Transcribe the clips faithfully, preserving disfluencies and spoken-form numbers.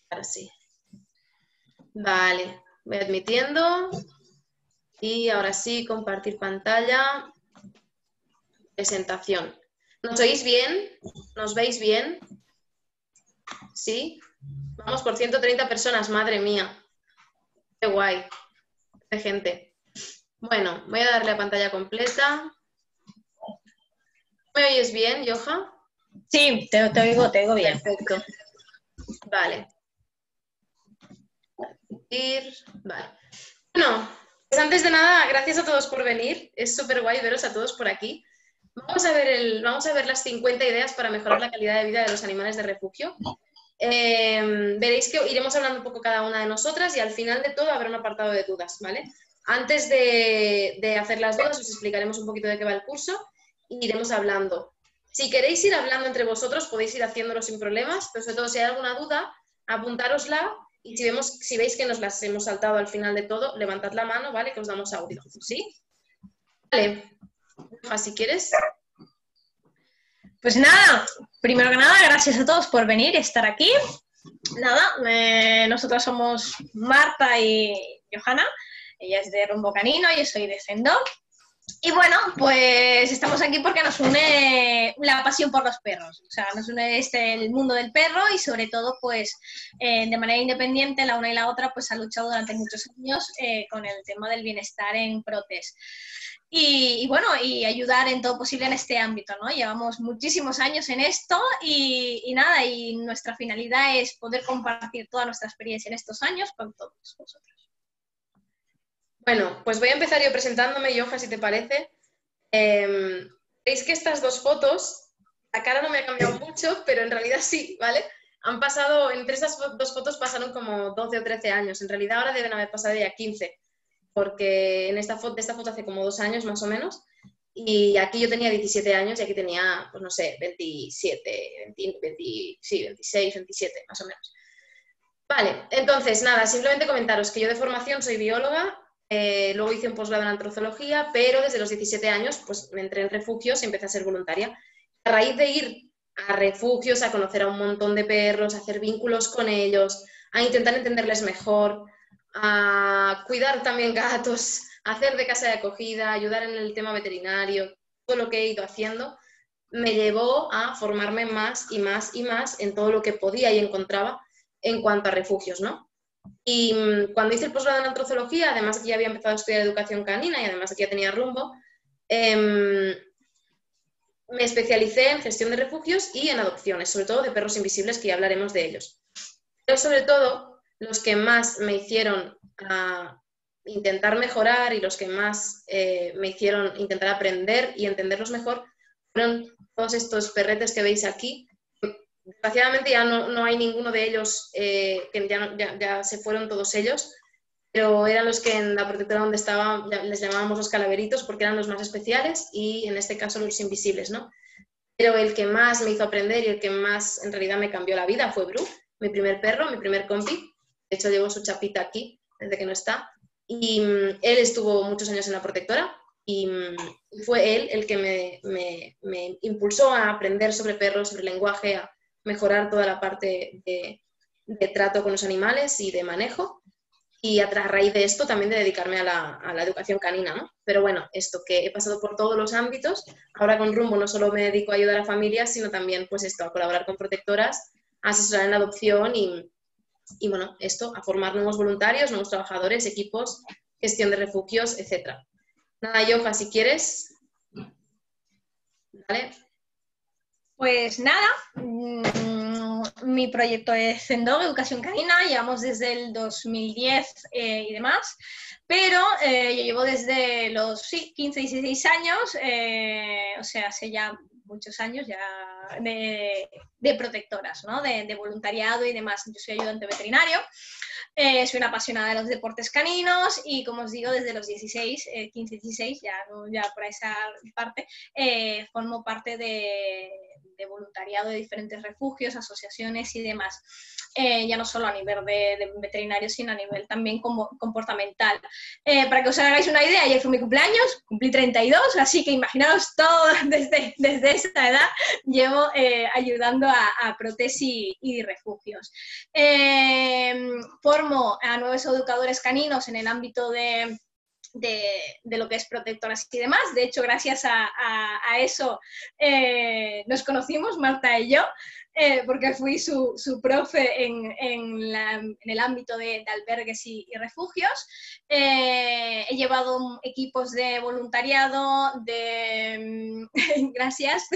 Ahora sí. Vale, voy admitiendo. Y ahora sí, compartir pantalla. Presentación. ¿Nos oís bien? ¿Nos veis bien? ¿Sí? Vamos por ciento treinta personas, madre mía. Qué guay. Qué gente. Bueno, voy a darle a pantalla completa. ¿Me oyes bien, Joja? Sí, te, te oigo, te oigo bien. Perfecto. Vale. Vale. Bueno, pues antes de nada, gracias a todos por venir. Es súper guay veros a todos por aquí. Vamos a ver, el, vamos a ver las cincuenta ideas para mejorar la calidad de vida de los animales de refugio. Eh, veréis que iremos hablando un poco cada una de nosotras y al final de todo habrá un apartado de dudas, ¿vale? Antes de, de hacer las dudas os explicaremos un poquito de qué va el curso y iremos hablando. Si queréis ir hablando entre vosotros podéis ir haciéndolo sin problemas, pero sobre todo si hay alguna duda, apuntárosla y si, vemos, si veis que nos las hemos saltado al final de todo, levantad la mano, ¿vale? Que os damos audio, ¿sí? Vale. Si quieres. Pues nada, primero que nada, gracias a todos por venir y estar aquí. Nada, eh, nosotros somos Marta y Johanna, ella es de Rumbo Canino, yo soy de Sendo. Y bueno, pues estamos aquí porque nos une la pasión por los perros, o sea, nos une este, el mundo del perro y sobre todo, pues, eh, de manera independiente, la una y la otra, pues, han luchado durante muchos años eh, con el tema del bienestar en Protes. Y, y bueno, y ayudar en todo posible en este ámbito, ¿no? Llevamos muchísimos años en esto y, y nada, y nuestra finalidad es poder compartir toda nuestra experiencia en estos años con todos vosotros. Bueno, pues voy a empezar yo presentándome, Joja, si te parece. Eh, Veis que estas dos fotos, la cara no me ha cambiado mucho, pero en realidad sí, ¿vale? Han pasado, entre estas dos fotos pasaron como doce o trece años. En realidad ahora deben haber pasado ya quince, porque en esta foto, esta foto hace como dos años más o menos, y aquí yo tenía diecisiete años y aquí tenía, pues no sé, veintisiete, veinte, veinte, sí, veintiséis, veintisiete, más o menos. Vale, entonces, nada, simplemente comentaros que yo de formación soy bióloga. Eh, luego hice un posgrado en antrozoología, pero desde los diecisiete años pues me entré en refugios y empecé a ser voluntaria. A raíz de ir a refugios, a conocer a un montón de perros, a hacer vínculos con ellos, a intentar entenderles mejor, a cuidar también gatos, a hacer de casa de acogida, ayudar en el tema veterinario, todo lo que he ido haciendo, me llevó a formarme más y más y más en todo lo que podía y encontraba en cuanto a refugios, ¿no? Y cuando hice el posgrado en antrozoología, además que ya había empezado a estudiar educación canina y además que ya tenía rumbo, eh, me especialicé en gestión de refugios y en adopciones, sobre todo de perros invisibles, que ya hablaremos de ellos. Pero sobre todo, los que más me hicieron uh, intentar mejorar y los que más eh, me hicieron intentar aprender y entenderlos mejor fueron todos estos perretes que veis aquí. Desgraciadamente ya no, no hay ninguno de ellos, eh, que ya, ya, ya se fueron todos ellos, pero eran los que en la protectora donde estaba les llamábamos los calaveritos porque eran los más especiales y en este caso los invisibles, ¿no? Pero el que más me hizo aprender y el que más en realidad me cambió la vida fue Bru, mi primer perro, mi primer compi. De hecho llevo su chapita aquí desde que no está. Y um, él estuvo muchos años en la protectora y um, fue él el que me, me, me impulsó a aprender sobre perros, sobre lenguaje, a mejorar toda la parte de, de trato con los animales y de manejo. Y a raíz de esto también de dedicarme a la, a la educación canina, ¿no? Pero bueno, esto que he pasado por todos los ámbitos, ahora con Rumbo no solo me dedico a ayudar a familias, sino también pues esto, a colaborar con protectoras, a asesorar en la adopción y, y bueno, esto, a formar nuevos voluntarios, nuevos trabajadores, equipos, gestión de refugios, etcétera. Nada, Joja, si quieres. ¿Vale? Pues nada, mmm, mi proyecto es Sendo, Educación Canina, llevamos desde el dos mil diez eh, y demás, pero eh, yo llevo desde los sí, quince, dieciséis años, eh, o sea, hace ya muchos años ya de, de protectoras, ¿no? de, de voluntariado y demás. Yo soy ayudante veterinario, eh, soy una apasionada de los deportes caninos y, como os digo, desde los dieciséis, eh, quince, dieciséis, ya, ya por esa parte, eh, formo parte de... de voluntariado de diferentes refugios, asociaciones y demás, eh, ya no solo a nivel de, de veterinario, sino a nivel también como comportamental. Eh, para que os hagáis una idea, ayer fue mi cumpleaños, cumplí treinta y dos, así que imaginaos todo desde, desde esa edad, llevo eh, ayudando a, a, a Protes y, y Refugios. Eh, formo a nuevos educadores caninos en el ámbito de... De, de lo que es protectoras y demás. De hecho, gracias a, a, a eso eh, nos conocimos, Marta y yo, eh, porque fui su, su profe en, en, la, en el ámbito de, de albergues y, y refugios. Eh, he llevado equipos de voluntariado, de... gracias.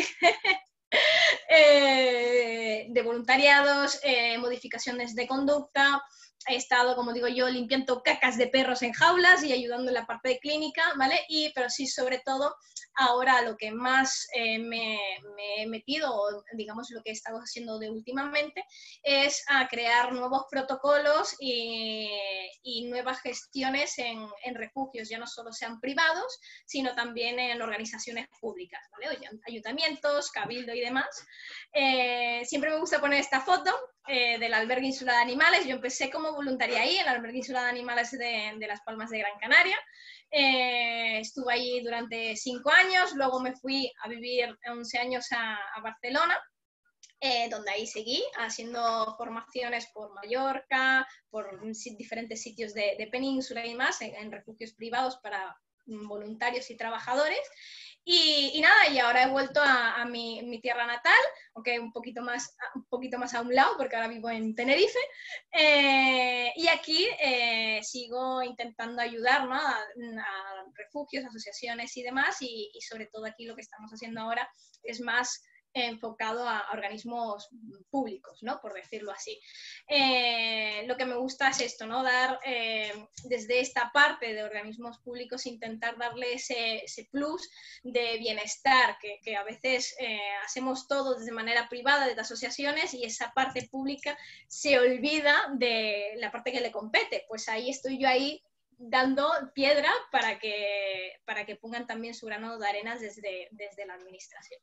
eh, de voluntariados, eh, modificaciones de conducta. He estado, como digo yo, limpiando cacas de perros en jaulas y ayudando en la parte de clínica, ¿vale? Y, pero sí, sobre todo, ahora lo que más eh, me, me he metido, o digamos lo que he estado haciendo de últimamente, es a crear nuevos protocolos y, y nuevas gestiones en, en refugios, ya no solo sean privados, sino también en organizaciones públicas, ¿vale? Ayuntamientos, cabildo y demás. Eh, siempre me gusta poner esta foto eh, del albergue insular de animales. Yo empecé como voluntaria ahí, en el albergue insular de animales de, de Las Palmas de Gran Canaria. Eh, estuve allí durante cinco años, luego me fui a vivir once años a, a Barcelona, eh, donde ahí seguí haciendo formaciones por Mallorca, por diferentes sitios de, de península y más, en, en refugios privados para voluntarios y trabajadores. Y, y nada, y ahora he vuelto a, a mi, mi tierra natal, aunque un poquito más, un poquito más a un lado, porque ahora vivo en Tenerife, eh, y aquí eh, sigo intentando ayudar, ¿no?, a, a refugios, asociaciones y demás, y, y sobre todo aquí lo que estamos haciendo ahora es más enfocado a, a organismos públicos, ¿no?, por decirlo así. Eh, lo que me gusta es esto, ¿no?, dar eh, desde esta parte de organismos públicos, intentar darle ese, ese plus de bienestar, que, que a veces eh, hacemos todo de manera privada desde asociaciones y esa parte pública se olvida de la parte que le compete. Pues ahí estoy yo ahí dando piedra para que, para que pongan también su grano de arena desde, desde la administración.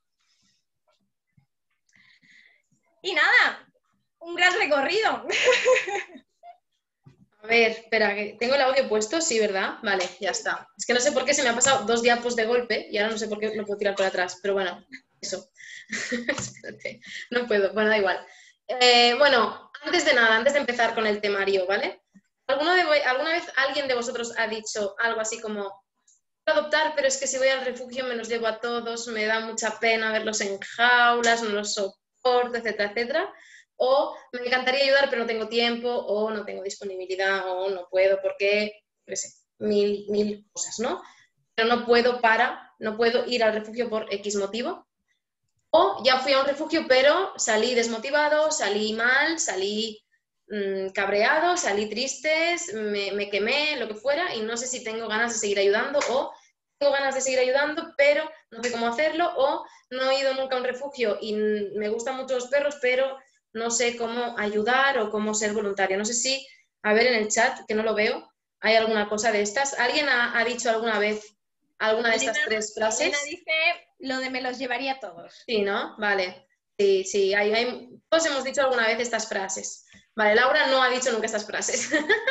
Y nada, un gran recorrido. A ver, espera, que tengo el audio puesto, sí, ¿verdad? Vale, ya está. Es que no sé por qué se me ha pasado dos diapos de golpe y ahora no sé por qué lo puedo tirar por atrás, pero bueno, eso. Espérate, no puedo, bueno, da igual. Eh, bueno, antes de nada, antes de empezar con el temario, ¿vale? ¿Alguna vez, ¿Alguna vez alguien de vosotros ha dicho algo así como, quiero adoptar, pero es que si voy al refugio me los llevo a todos, me da mucha pena verlos en jaulas, no los soporto, etcétera, etcétera? O me encantaría ayudar, pero no tengo tiempo, o no tengo disponibilidad, o no puedo porque, no sé, mil, mil cosas, ¿no? Pero no puedo para, no puedo ir al refugio por X motivo. O ya fui a un refugio, pero salí desmotivado, salí mal, salí mmm, cabreado, salí triste, me, me quemé, lo que fuera, y no sé si tengo ganas de seguir ayudando, o tengo ganas de seguir ayudando, pero no sé cómo hacerlo, o no he ido nunca a un refugio y me gustan mucho los perros, pero no sé cómo ayudar o cómo ser voluntaria. No sé si, a ver en el chat, que no lo veo, hay alguna cosa de estas. ¿Alguien ha, ha dicho alguna vez alguna de estas Elena, tres frases? Elena dice lo de me los llevaría a todos. Sí, ¿no? Vale. Sí, sí, hay, hay, todos hemos dicho alguna vez estas frases. Vale, Laura no ha dicho nunca estas frases.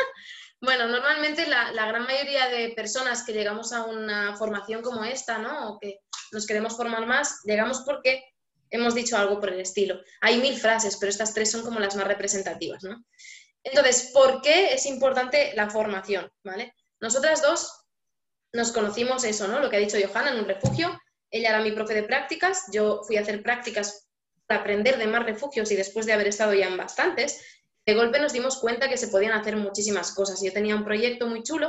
Bueno, normalmente la, la gran mayoría de personas que llegamos a una formación como esta, ¿no?, o que nos queremos formar más, llegamos porque hemos dicho algo por el estilo. Hay mil frases, pero estas tres son como las más representativas, ¿no? Entonces, ¿por qué es importante la formación? ¿Vale? Nosotras dos nos conocimos eso, ¿no?, lo que ha dicho Johanna, en un refugio. Ella era mi profe de prácticas, yo fui a hacer prácticas para aprender de más refugios y después de haber estado ya en bastantes, de golpe nos dimos cuenta que se podían hacer muchísimas cosas. Yo tenía un proyecto muy chulo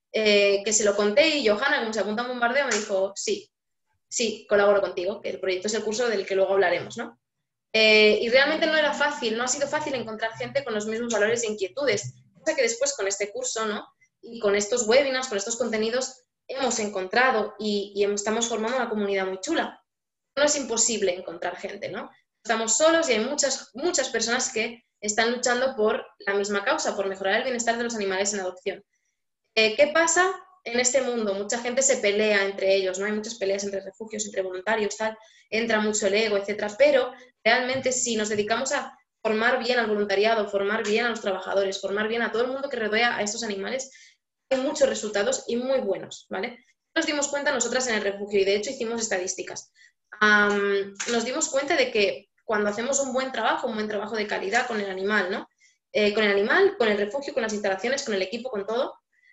eh, que se lo conté y Johanna, como se apunta a un bombardeo, me dijo, sí, sí, colaboro contigo, que el proyecto es el curso del que luego hablaremos, ¿no? Eh, y realmente no era fácil, no ha sido fácil encontrar gente con los mismos valores e inquietudes. Cosa que después con este curso, ¿no?, y con estos webinars, con estos contenidos, hemos encontrado y, y estamos formando una comunidad muy chula. No es imposible encontrar gente, ¿no? Estamos solos y hay muchas, muchas personas que están luchando por la misma causa, por mejorar el bienestar de los animales en adopción. Eh, ¿Qué pasa en este mundo? Mucha gente se pelea entre ellos, ¿no? Hay muchas peleas entre refugios, entre voluntarios, tal, entra mucho el ego, etcétera. Pero realmente si nos dedicamos a formar bien al voluntariado, formar bien a los trabajadores, formar bien a todo el mundo que rodea a estos animales, hay muchos resultados y muy buenos, ¿vale? Nos dimos cuenta nosotras en el refugio y de hecho hicimos estadísticas. Um, nos dimos cuenta de que cuando hacemos un buen trabajo, un buen trabajo de calidad con el animal, ¿no? Eh, con el animal, con el refugio, con las instalaciones, con el equipo, con todo,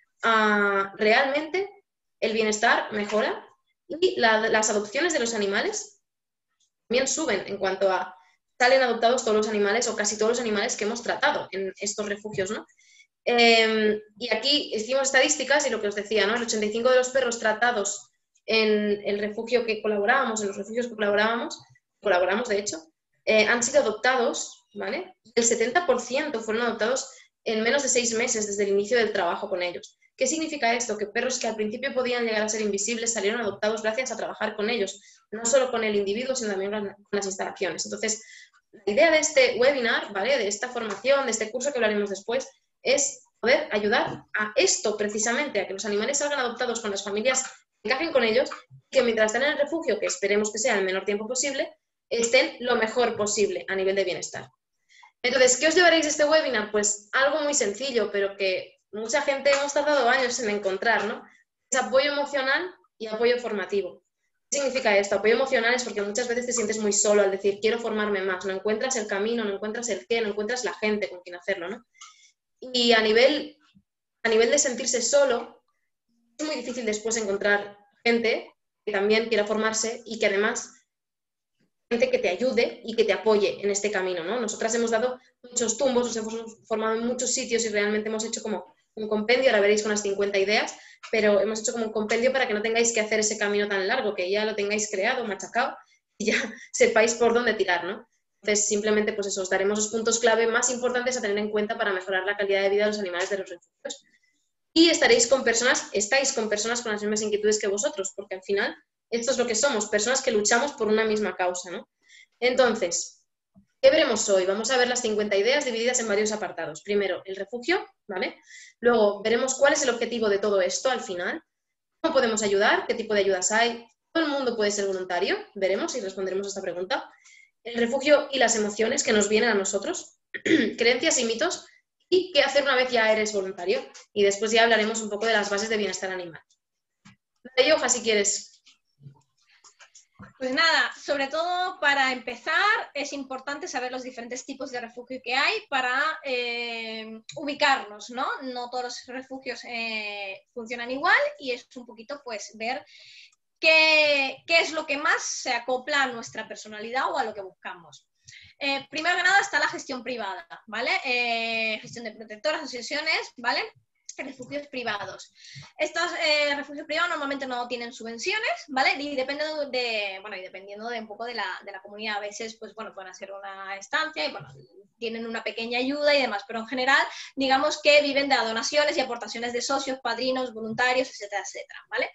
uh, realmente el bienestar mejora y la, las adopciones de los animales también suben en cuanto a salen adoptados todos los animales o casi todos los animales que hemos tratado en estos refugios, ¿no? Eh, y aquí hicimos estadísticas y lo que os decía, ¿no? El ochenta y cinco por ciento de los perros tratados en el refugio que colaborábamos, en los refugios que colaborábamos, colaboramos de hecho, eh, han sido adoptados, ¿vale? El setenta por ciento fueron adoptados en menos de seis meses desde el inicio del trabajo con ellos. ¿Qué significa esto? Que perros que al principio podían llegar a ser invisibles salieron adoptados gracias a trabajar con ellos, no solo con el individuo, sino también con las instalaciones. Entonces, la idea de este webinar, ¿vale? De esta formación, de este curso que hablaremos después, es poder ayudar a esto precisamente, a que los animales salgan adoptados con las familias que encajen con ellos, que mientras estén en el refugio, que esperemos que sea el menor tiempo posible, estén lo mejor posible a nivel de bienestar. Entonces, ¿qué os llevaréis de este webinar? Pues algo muy sencillo, pero que mucha gente hemos tardado años en encontrar, ¿no? Es apoyo emocional y apoyo formativo. ¿Qué significa esto? Apoyo emocional es porque muchas veces te sientes muy solo al decir, quiero formarme más, no encuentras el camino, no encuentras el qué, no encuentras la gente con quien hacerlo, ¿no? Y a nivel, a nivel de sentirse solo, es muy difícil después encontrar gente que también quiera formarse y que además gente que te ayude y que te apoye en este camino, ¿no? Nosotras hemos dado muchos tumbos, nos hemos formado en muchos sitios y realmente hemos hecho como un compendio, ahora veréis con unas cincuenta ideas, pero hemos hecho como un compendio para que no tengáis que hacer ese camino tan largo, que ya lo tengáis creado, machacado, y ya sepáis por dónde tirar, ¿no? Entonces, simplemente, pues eso, os daremos los puntos clave más importantes a tener en cuenta para mejorar la calidad de vida de los animales de los refugios. Y estaréis con personas, estáis con personas con las mismas inquietudes que vosotros, porque al final esto es lo que somos, personas que luchamos por una misma causa, ¿no? Entonces, ¿qué veremos hoy? Vamos a ver las cincuenta ideas divididas en varios apartados. Primero, el refugio, ¿vale? Luego, veremos cuál es el objetivo de todo esto al final, cómo podemos ayudar, qué tipo de ayudas hay, todo el mundo puede ser voluntario, veremos y responderemos a esta pregunta. El refugio y las emociones que nos vienen a nosotros, creencias y mitos, y qué hacer una vez ya eres voluntario. Y después ya hablaremos un poco de las bases de bienestar animal. Dale, Yoja, si quieres. Pues nada, sobre todo para empezar es importante saber los diferentes tipos de refugio que hay para eh, ubicarnos, ¿no? No todos los refugios eh, funcionan igual y es un poquito pues ver qué, qué es lo que más se acopla a nuestra personalidad o a lo que buscamos. Eh, primero que nada está la gestión privada, ¿vale? Eh, gestión de protectoras, asociaciones, ¿vale? Refugios privados. Estos eh, refugios privados normalmente no tienen subvenciones, ¿vale? Y depende de, bueno, y dependiendo de un poco de la, de la comunidad, a veces, pues bueno, pueden hacer una estancia y bueno, tienen una pequeña ayuda y demás, pero en general, digamos que viven de donaciones y aportaciones de socios, padrinos, voluntarios, etcétera, etcétera, ¿vale?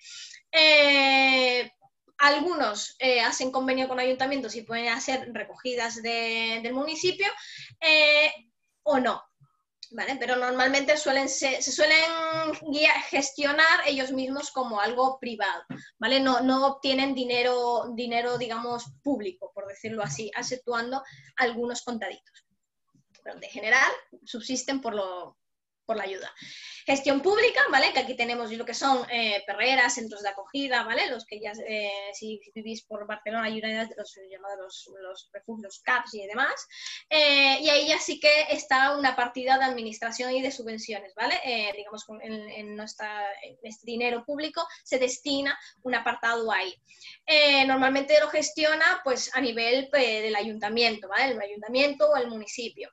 Eh, Algunos eh, hacen convenio con ayuntamientos y pueden hacer recogidas de, del municipio eh, o no. ¿Vale? Pero normalmente suelen ser, se suelen guiar, gestionar ellos mismos como algo privado, ¿vale? No, no obtienen dinero, dinero, digamos, público, por decirlo así, exceptuando algunos contaditos. Pero en general subsisten por, lo, por la ayuda. Gestión pública, ¿vale? Que aquí tenemos lo que son eh, perreras, centros de acogida, ¿vale? Los que ya, eh, si vivís por Barcelona, hay una de los llamados los, los refugios C A Ps y demás. Eh, y ahí ya sí que está una partida de administración y de subvenciones, ¿vale? Eh, digamos, en, en, nuestra, en este dinero público se destina un apartado ahí. Eh, normalmente lo gestiona, pues, a nivel eh, del ayuntamiento, ¿vale? El ayuntamiento o el municipio.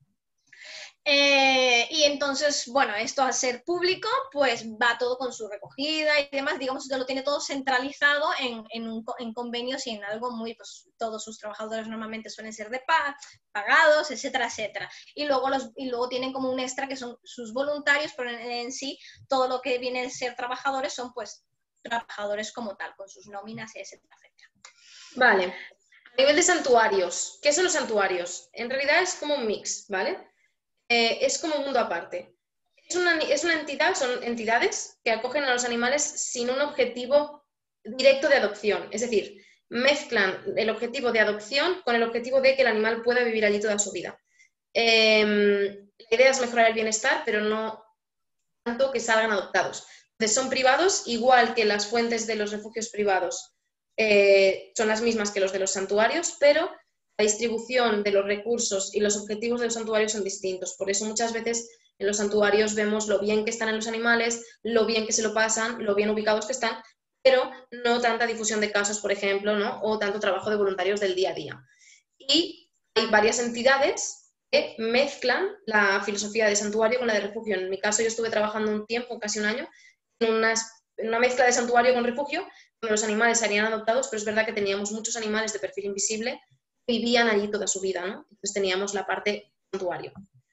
Eh, y entonces, bueno, esto al ser público, pues va todo con su recogida y demás, digamos que lo tiene todo centralizado en, en, un, en convenios y en algo muy, pues todos sus trabajadores normalmente suelen ser de pag, pagados, etcétera, etcétera. Y luego, los, y luego tienen como un extra que son sus voluntarios, pero en, en sí todo lo que viene a ser trabajadores son pues trabajadores como tal, con sus nóminas, etcétera, etcétera. Vale. A nivel de santuarios, ¿qué son los santuarios? En realidad es como un mix, ¿vale? Eh, es como un mundo aparte. Es una, es una entidad, son entidades que acogen a los animales sin un objetivo directo de adopción. Es decir, mezclan el objetivo de adopción con el objetivo de que el animal pueda vivir allí toda su vida. Eh, la idea es mejorar el bienestar, pero no tanto que salgan adoptados. Entonces, son privados, igual que las fuentes de los refugios privados eh, son las mismas que los de los santuarios, pero la distribución de los recursos y los objetivos de los santuarios son distintos. Por eso muchas veces en los santuarios vemos lo bien que están en los animales, lo bien que se lo pasan, lo bien ubicados que están, pero no tanta difusión de casos, por ejemplo, ¿no? O tanto trabajo de voluntarios del día a día. Y hay varias entidades que mezclan la filosofía de santuario con la de refugio. En mi caso yo estuve trabajando un tiempo, casi un año, en una, en una mezcla de santuario con refugio, donde los animales serían adoptados, pero es verdad que teníamos muchos animales de perfil invisible que vivían allí toda su vida, ¿no? Entonces teníamos la parte santuario.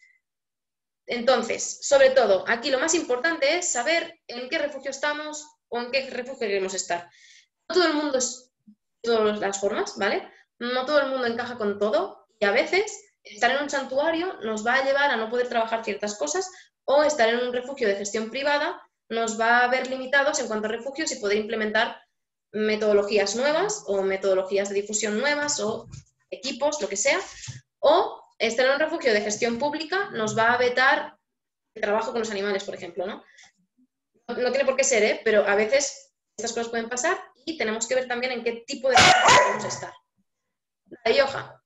Entonces, sobre todo, aquí lo más importante es saber en qué refugio estamos o en qué refugio queremos estar. No todo el mundo es de todas las formas, ¿vale? No todo el mundo encaja con todo y a veces estar en un santuario nos va a llevar a no poder trabajar ciertas cosas o estar en un refugio de gestión privada nos va a ver limitados en cuanto a refugios y poder implementar metodologías nuevas o metodologías de difusión nuevas o equipos, lo que sea, o estar en un refugio de gestión pública nos va a vetar el trabajo con los animales, por ejemplo, ¿no? No, no tiene por qué ser, ¿eh? Pero a veces estas cosas pueden pasar y tenemos que ver también en qué tipo de refugio queremos estar. La Yoja.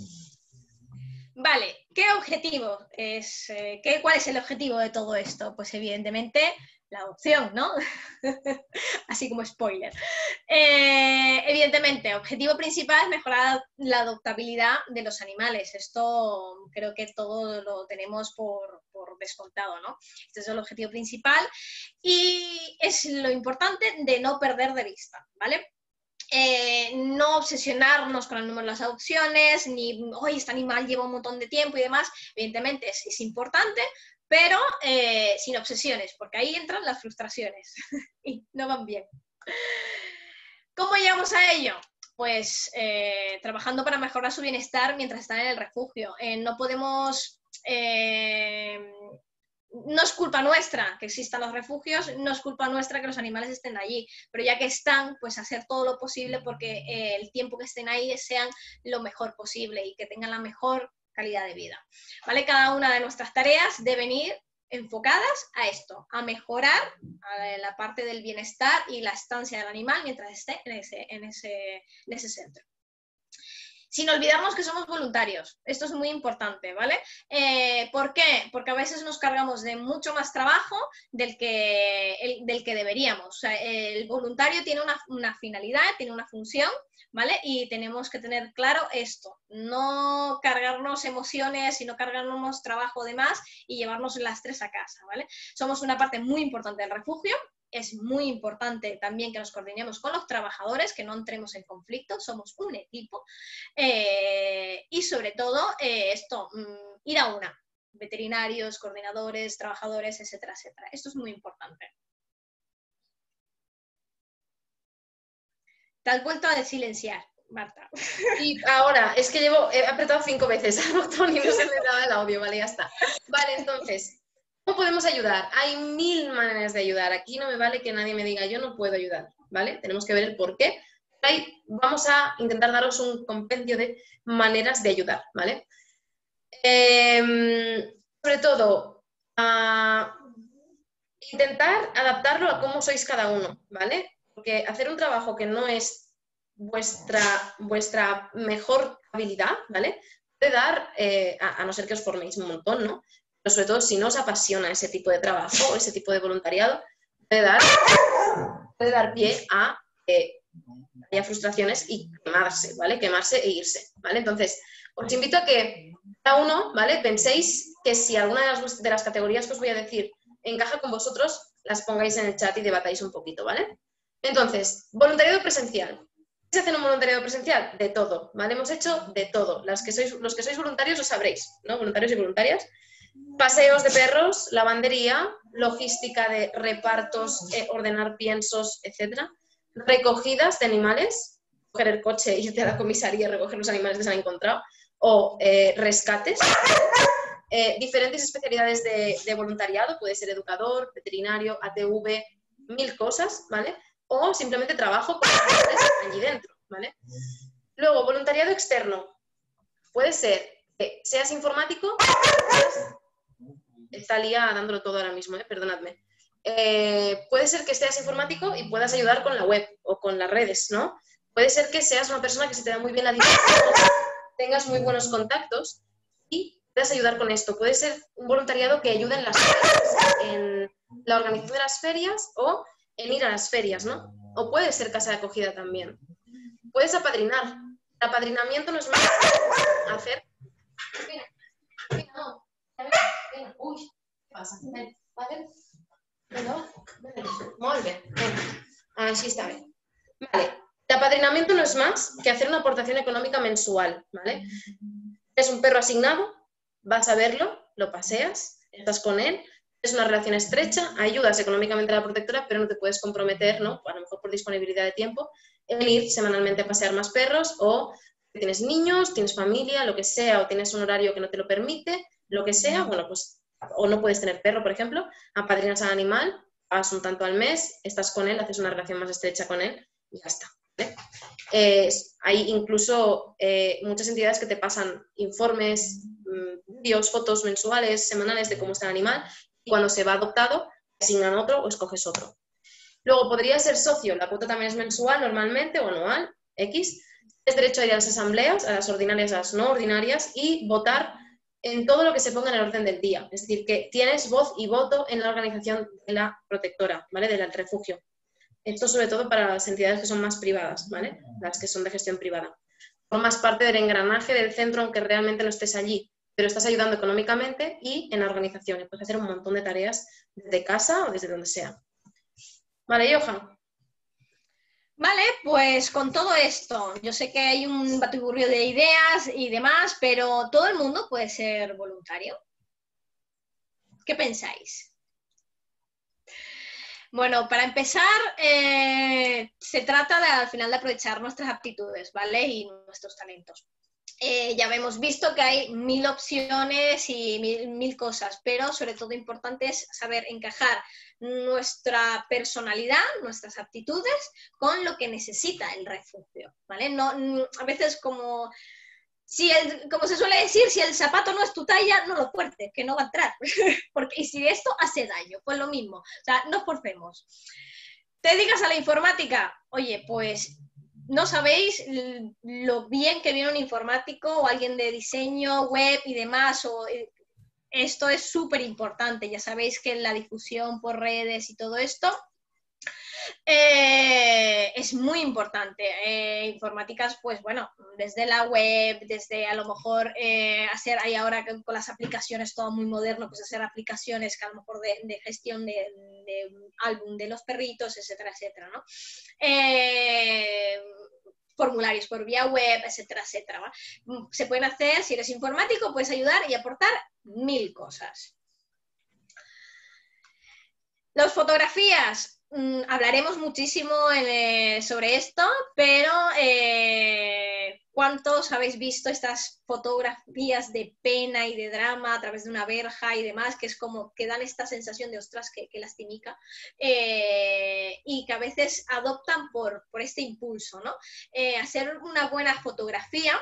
Vale, ¿qué objetivo es, eh, qué, cuál es el objetivo de todo esto? Pues evidentemente la adopción, ¿no? Así como spoiler. Eh, evidentemente, objetivo principal es mejorar la adoptabilidad de los animales. Esto creo que todo lo tenemos por, por descontado, ¿no? Este es el objetivo principal y es lo importante de no perder de vista, ¿vale? Eh, no obsesionarnos con el número de las adopciones, ni, oye, este animal lleva un montón de tiempo y demás. Evidentemente es, es importante, pero eh, sin obsesiones, porque ahí entran las frustraciones y no van bien. ¿Cómo llegamos a ello? Pues eh, trabajando para mejorar su bienestar mientras están en el refugio. Eh, no podemos... Eh, no es culpa nuestra que existan los refugios, no es culpa nuestra que los animales estén allí, pero ya que están, pues hacer todo lo posible porque eh, el tiempo que estén ahí sean lo mejor posible y que tengan la mejor calidad de vida, ¿vale? Cada una de nuestras tareas deben ir enfocadas a esto, a mejorar a la parte del bienestar y la estancia del animal mientras esté en ese, en ese, en ese centro. Sin olvidarnos que somos voluntarios. Esto es muy importante, ¿vale? Eh, ¿Por qué? Porque a veces nos cargamos de mucho más trabajo del que, el, del que deberíamos. O sea, el voluntario tiene una, una finalidad, tiene una función, ¿vale? Y tenemos que tener claro esto. No cargarnos emociones y no cargarnos trabajo de más y llevarnos las tres a casa, ¿vale? Somos una parte muy importante del refugio. Es muy importante también que nos coordinemos con los trabajadores, que no entremos en conflicto, somos un equipo. Eh, y sobre todo, eh, esto, mmm, ir a una, veterinarios, coordinadores, trabajadores, etcétera, etcétera. Esto es muy importante. Te has vuelto a silenciar, Marta. Y ahora, es que llevo, he apretado cinco veces al botón y no se me daba el audio, vale, ya está. Vale, entonces... ¿Cómo podemos ayudar? Hay mil maneras de ayudar. Aquí no me vale que nadie me diga yo no puedo ayudar, ¿vale? Tenemos que ver el por qué. Ahí vamos a intentar daros un compendio de maneras de ayudar, ¿vale? Eh, sobre todo, a intentar adaptarlo a cómo sois cada uno, ¿vale? Porque hacer un trabajo que no es vuestra, vuestra mejor habilidad, ¿vale? Puede dar, eh, a, a no ser que os forméis un montón, ¿no? Pero sobre todo si no os apasiona ese tipo de trabajo, ese tipo de voluntariado, puede dar, puede dar pie a que haya frustraciones y quemarse, ¿vale? Quemarse e irse, ¿vale? Entonces, os invito a que cada uno, ¿vale? Penséis que si alguna de las, de las categorías que os voy a decir encaja con vosotros, las pongáis en el chat y debatáis un poquito, ¿vale? Entonces, voluntariado presencial. ¿Qué se hace en un voluntariado presencial? De todo, ¿vale? Hemos hecho de todo. Las que sois, los que sois voluntarios lo sabréis, ¿no? Voluntarios y voluntarias. Paseos de perros, lavandería, logística de repartos, eh, ordenar piensos, etcétera. Recogidas de animales, coger el coche e irte a la comisaría a recoger los animales que se han encontrado. O eh, rescates. Eh, diferentes especialidades de, de voluntariado, puede ser educador, veterinario, A T V, mil cosas, ¿vale? O simplemente trabajo con los animales allí dentro, ¿vale? Luego, voluntariado externo. Puede ser que seas informático, está Lía dándolo todo ahora mismo, ¿eh? Perdonadme. Eh, puede ser que seas informático y puedas ayudar con la web o con las redes, ¿no? Puede ser que seas una persona que se te da muy bien la dirección tengas muy buenos contactos y puedas ayudar con esto. Puede ser un voluntariado que ayude en las ferias, en la organización de las ferias o en ir a las ferias, ¿no? O puede ser casa de acogida también. Puedes apadrinar. El apadrinamiento no es más hacer... Venga, venga, no. Venga, uy, ¿qué pasa? Ven, va, ven. Venga, ven. Molt bé, venga. Así está bien. Vale. El apadrinamiento no es más que hacer una aportación económica mensual, ¿vale? Es un perro asignado, vas a verlo, lo paseas, estás con él, es una relación estrecha, ayudas económicamente a la protectora, pero no te puedes comprometer, ¿no? A lo mejor por disponibilidad de tiempo, en ir semanalmente a pasear más perros, o tienes niños, tienes familia, lo que sea, o tienes un horario que no te lo permite, lo que sea, bueno, pues, o no puedes tener perro, por ejemplo, apadrinas al animal, pagas un tanto al mes, estás con él, haces una relación más estrecha con él y ya está. ¿Vale? Eh, hay incluso eh, muchas entidades que te pasan informes, mmm, vídeos, fotos mensuales, semanales de cómo está el animal, y cuando se va adoptado, asignan otro o escoges otro. Luego podría ser socio, la cuota también es mensual normalmente o anual, X. Tienes derecho a ir a las asambleas, a las ordinarias, a las no ordinarias, y votar en todo lo que se ponga en el orden del día. Es decir, que tienes voz y voto en la organización de la protectora, ¿vale? Del refugio. Esto sobre todo para las entidades que son más privadas, ¿vale? Las que son de gestión privada. Formas parte del engranaje del centro, aunque realmente no estés allí, pero estás ayudando económicamente y en la organización. Y puedes hacer un montón de tareas desde casa o desde donde sea. Vale, Johan. Vale, pues con todo esto, yo sé que hay un batiburrillo de ideas y demás, pero ¿todo el mundo puede ser voluntario? ¿Qué pensáis? Bueno, para empezar, eh, se trata de, al final de aprovechar nuestras aptitudes, ¿vale? Y nuestros talentos. Eh, ya hemos visto que hay mil opciones y mil, mil cosas, pero sobre todo importante es saber encajar nuestra personalidad, nuestras aptitudes, con lo que necesita el refugio, ¿vale? No, a veces como... Si el, como se suele decir, si el zapato no es tu talla, no lo fuerces, que no va a entrar. Porque, y si esto hace daño, pues lo mismo. O sea, no forcemos. Te digas a la informática, oye, pues no sabéis lo bien que viene un informático o alguien de diseño, web y demás. O, esto es súper importante. Ya sabéis que la difusión por redes y todo esto Eh, es muy importante. Eh, informáticas, pues bueno, desde la web, desde a lo mejor eh, hacer, hay ahora con las aplicaciones todo muy moderno, pues hacer aplicaciones que a lo mejor de, de gestión de, de álbum de los perritos, etcétera, etcétera, ¿no? Eh, formularios por vía web, etcétera, etcétera, ¿no? Se pueden hacer, si eres informático, puedes ayudar y aportar mil cosas. Las fotografías. Mm, hablaremos muchísimo eh, sobre esto, pero eh, ¿cuántos habéis visto estas fotografías de pena y de drama a través de una verja y demás, que es como que dan esta sensación de ostras, que, que lastimica, eh, y que a veces adoptan por, por este impulso, ¿no? Eh, hacer una buena fotografía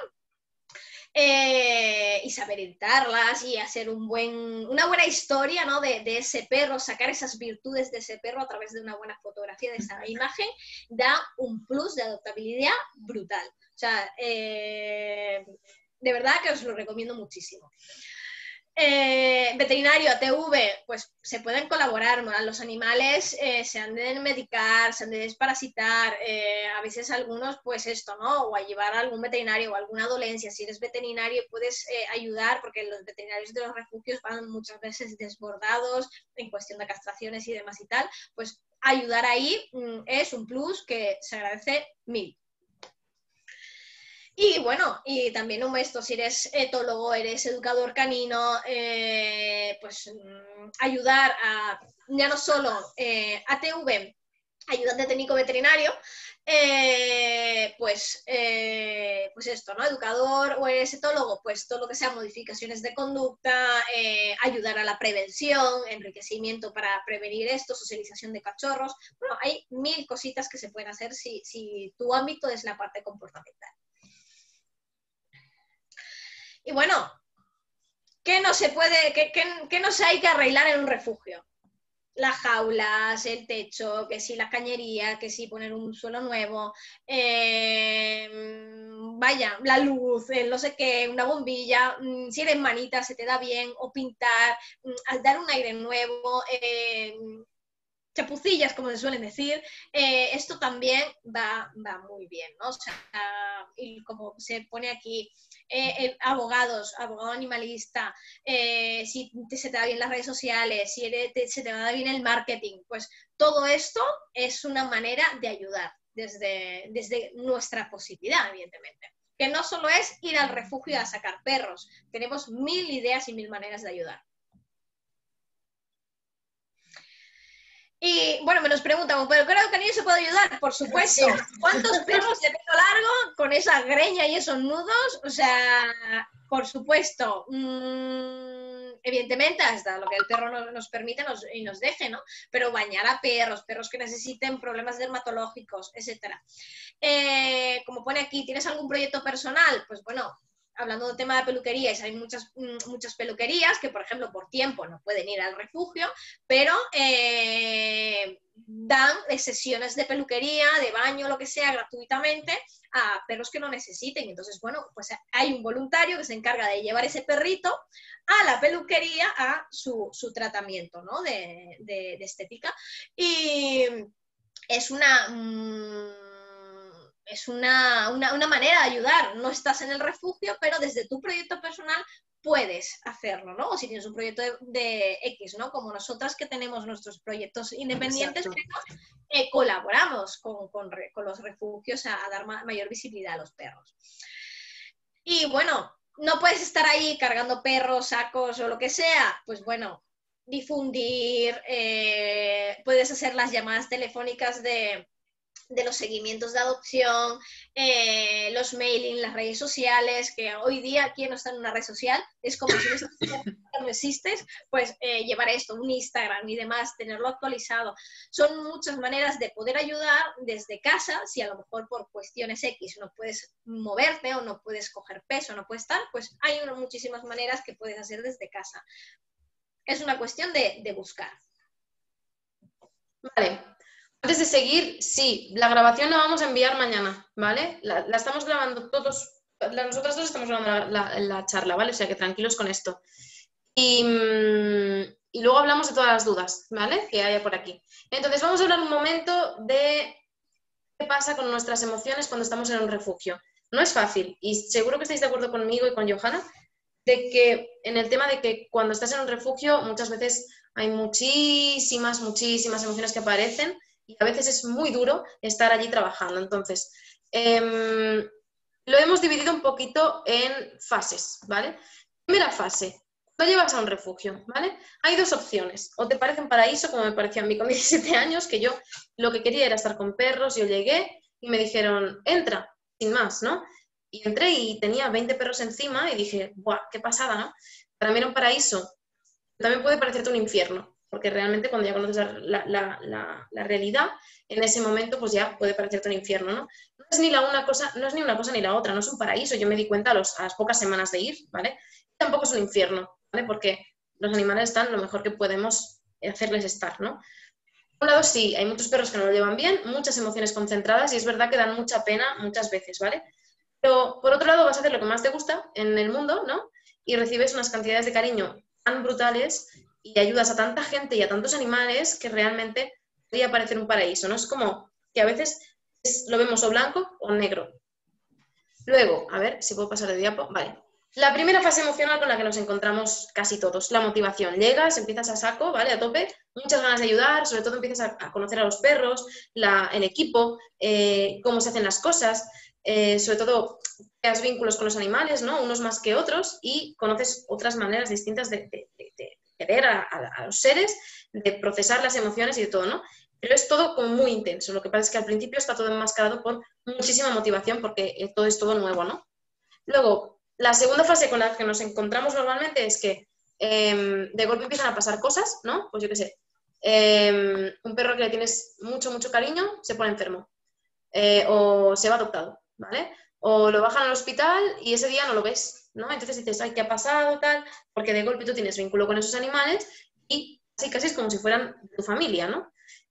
Eh, y saber editarlas y hacer un buen, una buena historia, ¿no? de, de ese perro, sacar esas virtudes de ese perro a través de una buena fotografía de esa imagen, da un plus de adoptabilidad brutal. O sea, eh, de verdad que os lo recomiendo muchísimo. Eh, veterinario, A T V, pues se pueden colaborar, ¿no? Los animales eh, se han de medicar, se han de desparasitar, eh, a veces algunos, pues esto, ¿no? O a llevar a algún veterinario o alguna dolencia. Si eres veterinario puedes eh, ayudar, porque los veterinarios de los refugios van muchas veces desbordados en cuestión de castraciones y demás y tal, pues ayudar ahí mm, es un plus que se agradece mil. Y bueno, y también un esto, si eres etólogo, eres educador canino, eh, pues mmm, ayudar a, ya no solo eh, A T V, ayudante técnico veterinario, eh, pues, eh, pues esto, ¿no? Educador o eres etólogo, pues todo lo que sea modificaciones de conducta, eh, ayudar a la prevención, enriquecimiento para prevenir esto, socialización de cachorros. Bueno, hay mil cositas que se pueden hacer si, si tu ámbito es la parte comportamental. Y bueno, ¿qué no se puede, qué, qué, qué no se hay que arreglar en un refugio? las jaulas, el techo, que si la cañería, que si poner un suelo nuevo, eh, vaya, la luz, el no sé qué, una bombilla, si eres manita se te da bien, o pintar, al dar un aire nuevo, eh, chapucillas, como se suelen decir, eh, esto también va, va muy bien, ¿no? O sea, y como se pone aquí, eh, eh, abogados, abogado animalista, eh, si te, se te da bien las redes sociales, si eres, te, se te da bien el marketing, pues todo esto es una manera de ayudar desde, desde nuestra posibilidad, evidentemente. Que no solo es ir al refugio a sacar perros, tenemos mil ideas y mil maneras de ayudar. Y bueno, me nos preguntan, ¿pero creo que niño se puede ayudar? Por supuesto. ¿Cuántos perros de pelo largo con esa greña y esos nudos? O sea, por supuesto. Mm, evidentemente, hasta lo que el perro nos, nos permite nos, y nos deje, ¿no? Pero bañar a perros, perros que necesiten problemas dermatológicos, etcétera. Eh, como pone aquí, ¿tienes algún proyecto personal? Pues bueno, hablando del tema de peluquerías, hay muchas, muchas peluquerías que, por ejemplo, por tiempo no pueden ir al refugio, pero eh, dan sesiones de peluquería, de baño, lo que sea, gratuitamente a perros que no necesiten. Entonces, bueno, pues hay un voluntario que se encarga de llevar ese perrito a la peluquería a su, su tratamiento, ¿no? de, de, de estética. Y es una... Mmm, es una, una, una manera de ayudar. No estás en el refugio, pero desde tu proyecto personal puedes hacerlo, ¿no? O si tienes un proyecto de, de X, ¿no? Como nosotras que tenemos nuestros proyectos independientes, pero, eh, colaboramos con, con, con los refugios a, a dar ma mayor visibilidad a los perros. Y bueno, no puedes estar ahí cargando perros, sacos o lo que sea, pues bueno, difundir, eh, puedes hacer las llamadas telefónicas de de los seguimientos de adopción, eh, los mailing, las redes sociales, que hoy día, ¿quién no está en una red social? Es como si no existes, pues eh, llevar esto, un Instagram y demás, tenerlo actualizado. Son muchas maneras de poder ayudar desde casa, si a lo mejor por cuestiones X no puedes moverte o no puedes coger peso, no puedes estar, pues hay una, muchísimas maneras que puedes hacer desde casa. Es una cuestión de, de buscar. Vale. Antes de seguir, sí, la grabación la vamos a enviar mañana, ¿vale? La, la estamos grabando todos, la, nosotras dos estamos grabando la, la, la charla, ¿vale? O sea que tranquilos con esto. Y, y luego hablamos de todas las dudas, ¿vale? Que haya por aquí. Entonces vamos a hablar un momento de qué pasa con nuestras emociones cuando estamos en un refugio. No es fácil, y seguro que estáis de acuerdo conmigo y con Johanna, de que en el tema de que cuando estás en un refugio muchas veces hay muchísimas, muchísimas emociones que aparecen, y a veces es muy duro estar allí trabajando. Entonces, eh, lo hemos dividido un poquito en fases, ¿vale? Primera fase, cuando llevas a un refugio, ¿vale? Hay dos opciones. O te parece un paraíso, como me pareció a mí con diecisiete años, que yo lo que quería era estar con perros. Yo llegué y me dijeron, entra, sin más, ¿no? Y entré y tenía veinte perros encima y dije, ¡buah, qué pasada!, ¿no? Para mí era un paraíso. También puede parecerte un infierno, porque realmente cuando ya conoces la, la, la, la realidad, en ese momento pues ya puede parecerte un infierno, ¿no? No es ni la una cosa, no es ni una cosa ni la otra, no es un paraíso. Yo me di cuenta a, los, a las pocas semanas de ir, ¿vale? Tampoco es un infierno, ¿vale? Porque los animales están lo mejor que podemos hacerles estar, ¿no? Por un lado, sí, hay muchos perros que no lo llevan bien, muchas emociones concentradas, y es verdad que dan mucha pena muchas veces, ¿vale? Pero por otro lado vas a hacer lo que más te gusta en el mundo, ¿no? Y recibes unas cantidades de cariño tan brutales y ayudas a tanta gente y a tantos animales que realmente podría parecer un paraíso, ¿no? Es como que a veces es, lo vemos o blanco o negro. Luego, a ver si puedo pasar de diapo. Vale. La primera fase emocional con la que nos encontramos casi todos, la motivación. Llegas, empiezas a saco, ¿vale? A tope, muchas ganas de ayudar, sobre todo empiezas a, a conocer a los perros, la, el equipo, eh, cómo se hacen las cosas, eh, sobre todo creas vínculos con los animales, ¿no? Unos más que otros, y conoces otras maneras distintas de, de, de, de querer a, a, a los seres, de procesar las emociones y de todo, ¿no? Pero es todo como muy intenso. Lo que pasa es que al principio está todo enmascarado por muchísima motivación, porque todo es todo nuevo, ¿no? Luego, la segunda fase con la que nos encontramos normalmente es que eh, de golpe empiezan a pasar cosas, ¿no? Pues yo qué sé, eh, un perro que le tienes mucho, mucho cariño se pone enfermo, eh, o se va adoptado, ¿vale? O lo bajan al hospital y ese día no lo ves, ¿no? Entonces dices, ay, ¿qué ha pasado? Tal, porque de golpe tú tienes vínculo con esos animales y Casi, casi es como si fueran de tu familia, ¿no?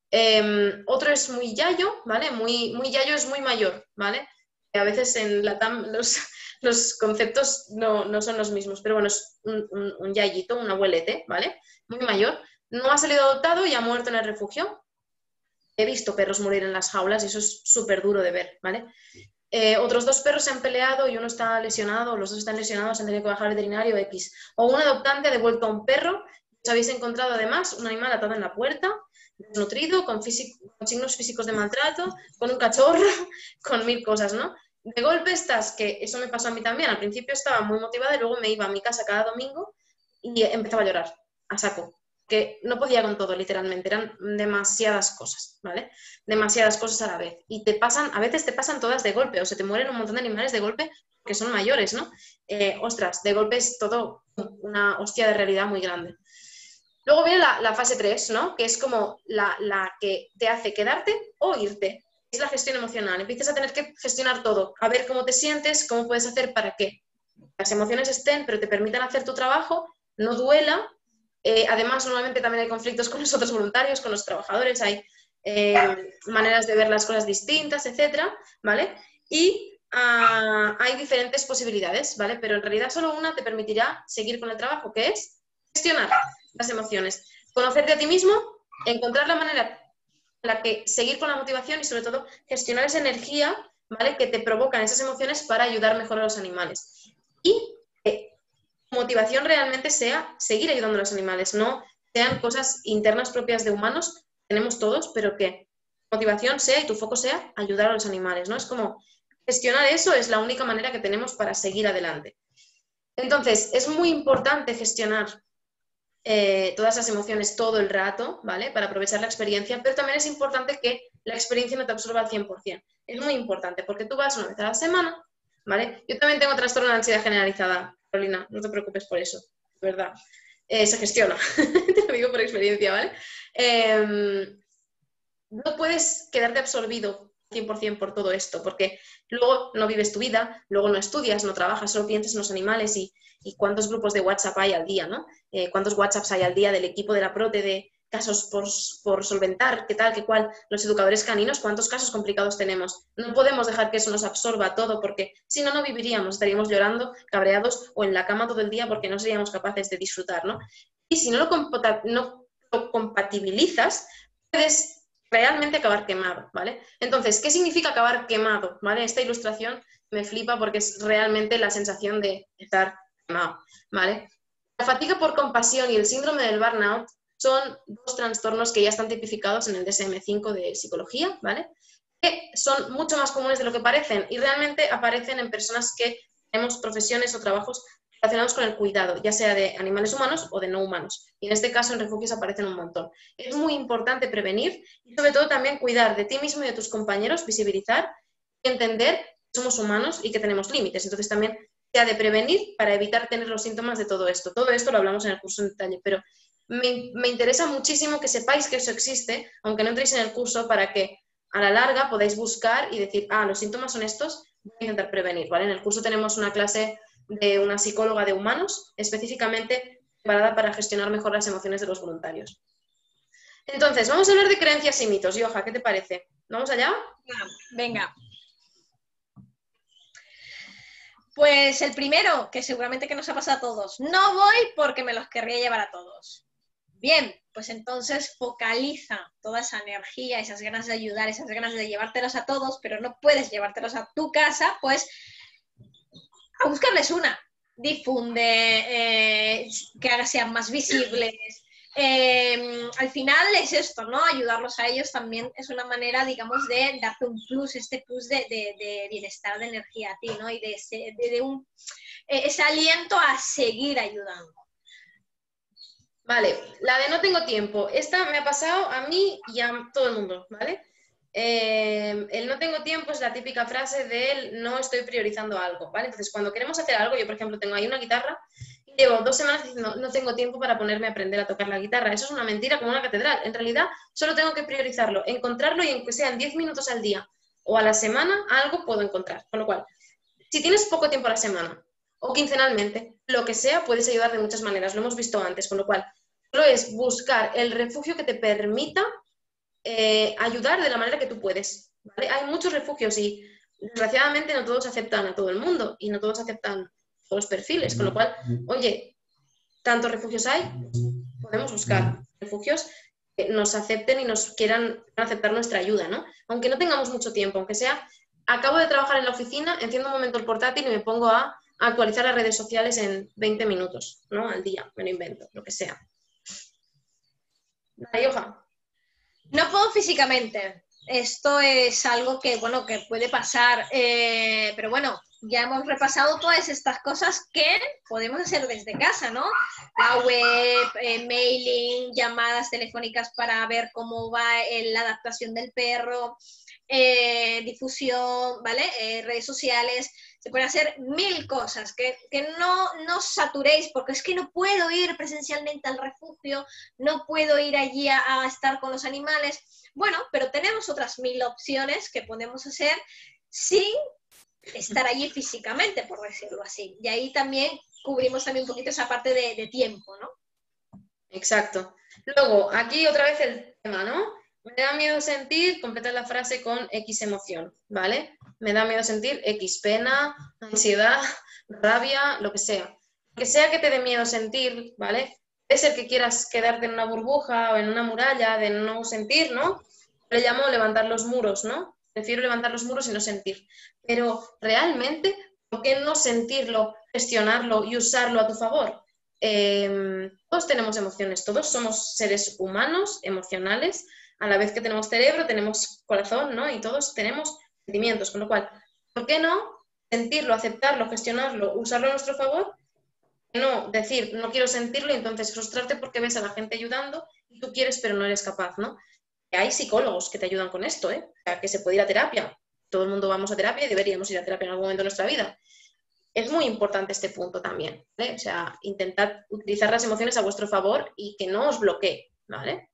Eh, otro es muy yayo, ¿vale? Muy, muy yayo es muy mayor, ¿vale? A veces en la T A M los, los conceptos no, no son los mismos, pero bueno, es un, un, un yayito, un abuelete, ¿vale? Muy mayor. No ha salido adoptado y ha muerto en el refugio. He visto perros morir en las jaulas y eso es súper duro de ver, ¿vale? Eh, otros dos perros se han peleado y uno está lesionado, los dos están lesionados, han tenido que bajar al veterinario X. O un adoptante ha devuelto a un perro, os habéis encontrado además un animal atado en la puerta, desnutrido, con, con signos físicos de maltrato, con un cachorro, con mil cosas, ¿no? De golpe estás, que eso me pasó a mí también, al principio estaba muy motivada y luego me iba a mi casa cada domingo y empezaba a llorar, a saco. Que no podía con todo, literalmente, eran demasiadas cosas, ¿vale? Demasiadas cosas a la vez. Y te pasan, a veces te pasan todas de golpe, o se te mueren un montón de animales de golpe que son mayores, ¿no? Eh, ostras, de golpe es todo una hostia de realidad muy grande. Luego viene la, la fase tres, ¿no? Que es como la, la que te hace quedarte o irte. Es la gestión emocional. Empiezas a tener que gestionar todo, a ver cómo te sientes, cómo puedes hacer para que las emociones estén, pero te permitan hacer tu trabajo, no duela. Eh, además, normalmente también hay conflictos con los otros voluntarios, con los trabajadores, hay eh, maneras de ver las cosas distintas, etcétera, ¿vale? Y uh, hay diferentes posibilidades, ¿vale? Pero en realidad solo una te permitirá seguir con el trabajo, que es gestionar las emociones, conocerte a ti mismo, encontrar la manera en la que seguir con la motivación y sobre todo gestionar esa energía, ¿vale? Que te provocan esas emociones para ayudar mejor a los animales. Y eh, motivación realmente sea seguir ayudando a los animales, no sean cosas internas propias de humanos, tenemos todos, pero que motivación sea y tu foco sea ayudar a los animales, ¿no? Es como gestionar eso es la única manera que tenemos para seguir adelante. Entonces, es muy importante gestionar eh, todas las emociones todo el rato, ¿vale? Para aprovechar la experiencia, pero también es importante que la experiencia no te absorba al cien por cien. Es muy importante porque tú vas una vez a la semana, ¿vale? Yo también tengo trastorno de ansiedad generalizada, Carolina, no te preocupes por eso, de verdad. Eh, se gestiona, te lo digo por experiencia, ¿vale? Eh, no puedes quedarte absorbido cien por cien por todo esto, porque luego no vives tu vida, luego no estudias, no trabajas, solo piensas en los animales y, y cuántos grupos de WhatsApp hay al día, ¿no? Eh, cuántos WhatsApps hay al día del equipo de la Prote de casos por, por solventar, qué tal, qué cual, los educadores caninos, cuántos casos complicados tenemos. No podemos dejar que eso nos absorba todo, porque si no, no viviríamos, estaríamos llorando, cabreados o en la cama todo el día porque no seríamos capaces de disfrutar, ¿no? Y si no lo, no lo compatibilizas, puedes realmente acabar quemado, ¿vale? Entonces, ¿qué significa acabar quemado? ¿Vale? Esta ilustración me flipa porque es realmente la sensación de estar quemado, ¿vale? La fatiga por compasión y el síndrome del burnout son dos trastornos que ya están tipificados en el D S M cinco de psicología, ¿vale? Que son mucho más comunes de lo que parecen y realmente aparecen en personas que tenemos profesiones o trabajos relacionados con el cuidado, ya sea de animales humanos o de no humanos. Y en este caso en refugios aparecen un montón. Es muy importante prevenir y sobre todo también cuidar de ti mismo y de tus compañeros, visibilizar y entender que somos humanos y que tenemos límites. Entonces también sea de prevenir para evitar tener los síntomas de todo esto. Todo esto lo hablamos en el curso en detalle, pero me, me interesa muchísimo que sepáis que eso existe, aunque no entréis en el curso, para que a la larga podáis buscar y decir, ah, los síntomas son estos, voy a intentar prevenir, ¿vale? En el curso tenemos una clase de una psicóloga de humanos, específicamente preparada para gestionar mejor las emociones de los voluntarios. Entonces, vamos a hablar de creencias y mitos. Yoja, ¿qué te parece? ¿Vamos allá? Venga. Pues el primero, que seguramente que nos ha pasado a todos. No voy porque me los querría llevar a todos. Bien, pues entonces focaliza toda esa energía, esas ganas de ayudar, esas ganas de llevártelos a todos, pero no puedes llevártelos a tu casa, pues a buscarles una. Difunde, eh, que haga sean más visibles. Eh, al final es esto, ¿no? Ayudarlos a ellos también es una manera, digamos, de darte un plus, este plus de, de, de bienestar, de energía a ti, ¿no? Y de ese, de, de un, eh, ese aliento a seguir ayudando. Vale, la de no tengo tiempo. Esta me ha pasado a mí y a todo el mundo, ¿vale? Eh, el no tengo tiempo es la típica frase del no estoy priorizando algo, ¿vale? Entonces, cuando queremos hacer algo, yo, por ejemplo, tengo ahí una guitarra y llevo dos semanas diciendo no tengo tiempo para ponerme a aprender a tocar la guitarra. Eso es una mentira como una catedral. En realidad, solo tengo que priorizarlo, encontrarlo y aunque sean diez minutos al día o a la semana, algo puedo encontrar. Con lo cual, si tienes poco tiempo a la semana o quincenalmente, lo que sea, puedes ayudar de muchas maneras. Lo hemos visto antes, con lo cual, Solo es buscar el refugio que te permita eh, ayudar de la manera que tú puedes, ¿vale? Hay muchos refugios y desgraciadamente no todos aceptan a todo el mundo y no todos aceptan todos los perfiles, con lo cual, oye, tantos refugios hay, podemos buscar refugios que nos acepten y nos quieran aceptar nuestra ayuda, ¿no? Aunque no tengamos mucho tiempo, aunque sea, acabo de trabajar en la oficina, enciendo un momento el portátil y me pongo a actualizar las redes sociales en veinte minutos, ¿no? Al día, me lo invento, lo que sea. Rioja. No puedo físicamente. Esto es algo que, bueno, que puede pasar, eh, pero bueno, ya hemos repasado todas estas cosas que podemos hacer desde casa, ¿no? La web, eh, mailing, llamadas telefónicas para ver cómo va el, la adaptación del perro, eh, difusión, ¿vale? Eh, redes sociales, se pueden hacer mil cosas, que, que no, no os saturéis, porque es que no puedo ir presencialmente al refugio, no puedo ir allí a, a estar con los animales. Bueno, pero tenemos otras mil opciones que podemos hacer sin estar allí físicamente, por decirlo así. Y ahí también cubrimos también un poquito esa parte de, de tiempo, ¿no? Exacto. Luego, aquí otra vez el tema, ¿no? Me da miedo sentir, completar la frase con X emoción, ¿vale? Me da miedo sentir X pena, ansiedad, rabia, lo que sea. Lo que sea que te dé miedo sentir, ¿vale? Puede ser que quieras quedarte en una burbuja o en una muralla de no sentir, ¿no? Le llamo levantar los muros, ¿no? Prefiero levantar los muros y no sentir. Pero realmente, ¿por qué no sentirlo, gestionarlo y usarlo a tu favor? Eh, todos tenemos emociones, todos somos seres humanos, emocionales, a la vez que tenemos cerebro, tenemos corazón, ¿no? Y todos tenemos sentimientos, con lo cual, ¿por qué no sentirlo, aceptarlo, gestionarlo, usarlo a nuestro favor? No decir, no quiero sentirlo y entonces frustrarte porque ves a la gente ayudando y tú quieres pero no eres capaz, ¿no? Hay psicólogos que te ayudan con esto, ¿eh? O sea, que se puede ir a terapia. Todo el mundo vamos a terapia y deberíamos ir a terapia en algún momento de nuestra vida. Es muy importante este punto también, ¿vale? O sea, intentad utilizar las emociones a vuestro favor y que no os bloquee, ¿vale?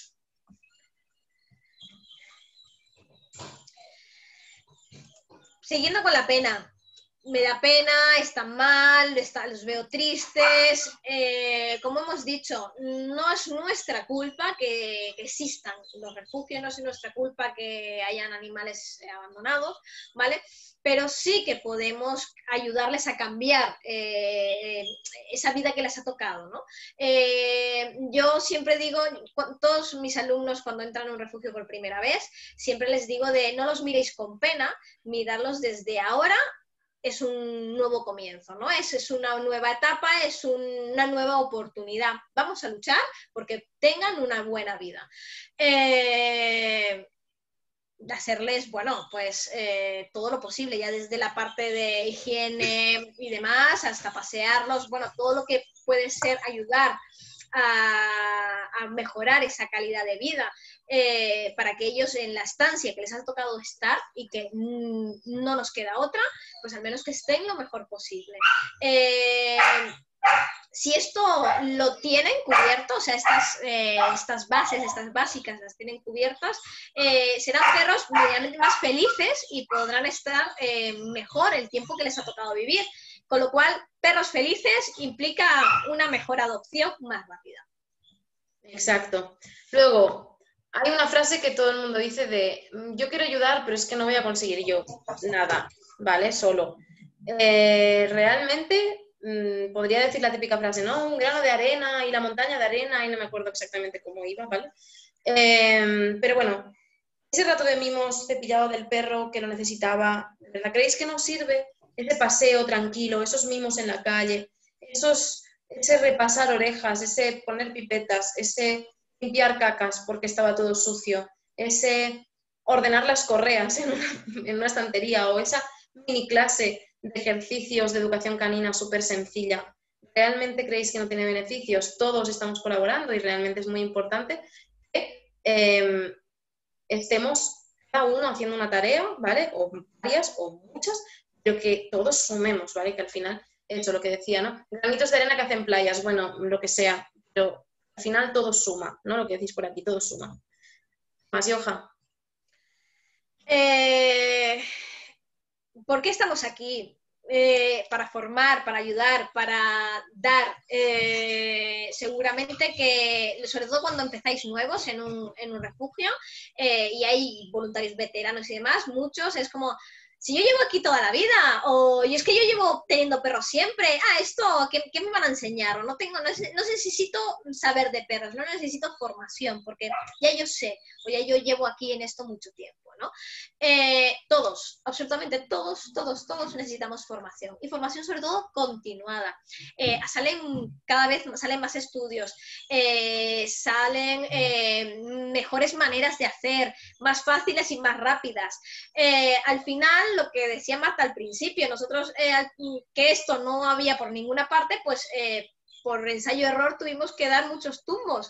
Siguiendo con la pena. Me da pena, están mal, está, los veo tristes. Eh, como hemos dicho, no es nuestra culpa que, que existan los refugios, no es nuestra culpa que hayan animales abandonados, ¿vale? Pero sí que podemos ayudarles a cambiar eh, esa vida que les ha tocado, ¿no? Eh, yo siempre digo, todos mis alumnos cuando entran a un refugio por primera vez, siempre les digo de no los miréis con pena, mirarlos desde ahora. Es un nuevo comienzo, ¿no? Es, es una nueva etapa, es un, una nueva oportunidad. Vamos a luchar porque tengan una buena vida. Eh, hacerles, bueno, pues eh, todo lo posible, ya desde la parte de higiene y demás, hasta pasearlos, bueno, todo lo que puede ser ayudar a, a mejorar esa calidad de vida, eh, para que ellos en la estancia que les ha tocado estar y que mm, no nos queda otra, pues al menos que estén lo mejor posible. Eh, si esto lo tienen cubierto, o sea, estas, eh, estas bases, estas básicas las tienen cubiertas, eh, serán perros medianamente más felices y podrán estar eh, mejor el tiempo que les ha tocado vivir. Con lo cual, perros felices implica una mejor adopción más rápida. Exacto. Luego, hay una frase que todo el mundo dice de yo quiero ayudar, pero es que no voy a conseguir yo nada, ¿vale? Solo. Eh, realmente mmm, podría decir la típica frase, ¿no? Un grano de arena y la montaña de arena, y no me acuerdo exactamente cómo iba, ¿vale? Eh, pero bueno, ese rato de mimos cepillado del perro que lo necesitaba, ¿de verdad creéis que no sirve? Ese paseo tranquilo, esos mimos en la calle, esos, ese repasar orejas, ese poner pipetas, ese limpiar cacas porque estaba todo sucio, ese ordenar las correas en una, en una estantería o esa mini clase de ejercicios de educación canina súper sencilla. ¿Realmente creéis que no tiene beneficios? Todos estamos colaborando y realmente es muy importante que eh, estemos cada uno haciendo una tarea, ¿vale? O varias o muchas, pero que todos sumemos, ¿vale? Que al final, eso lo que decía, ¿no? Granitos de arena que hacen playas, bueno, lo que sea, pero al final todo suma, ¿no? Lo que decís por aquí, todo suma. Más, Yoja. Eh, ¿Por qué estamos aquí? eh, para formar, para ayudar, para dar, eh, seguramente que, sobre todo cuando empezáis nuevos en un, en un refugio, eh, y hay voluntarios veteranos y demás, muchos, es como, si yo llevo aquí toda la vida, o y es que yo llevo teniendo perros siempre, ah, esto, ¿qué, qué me van a enseñar? O no, tengo, no, no necesito saber de perros, no necesito formación, porque ya yo sé, o ya yo llevo aquí en esto mucho tiempo, ¿no? Eh, todos, absolutamente todos, todos, todos necesitamos formación, y formación sobre todo continuada. Eh, salen cada vez salen más estudios, eh, salen eh, mejores maneras de hacer, más fáciles y más rápidas. Eh, al final, lo que decía Marta al principio, nosotros eh, que esto no había por ninguna parte, pues eh, por ensayo-error tuvimos que dar muchos tumbos.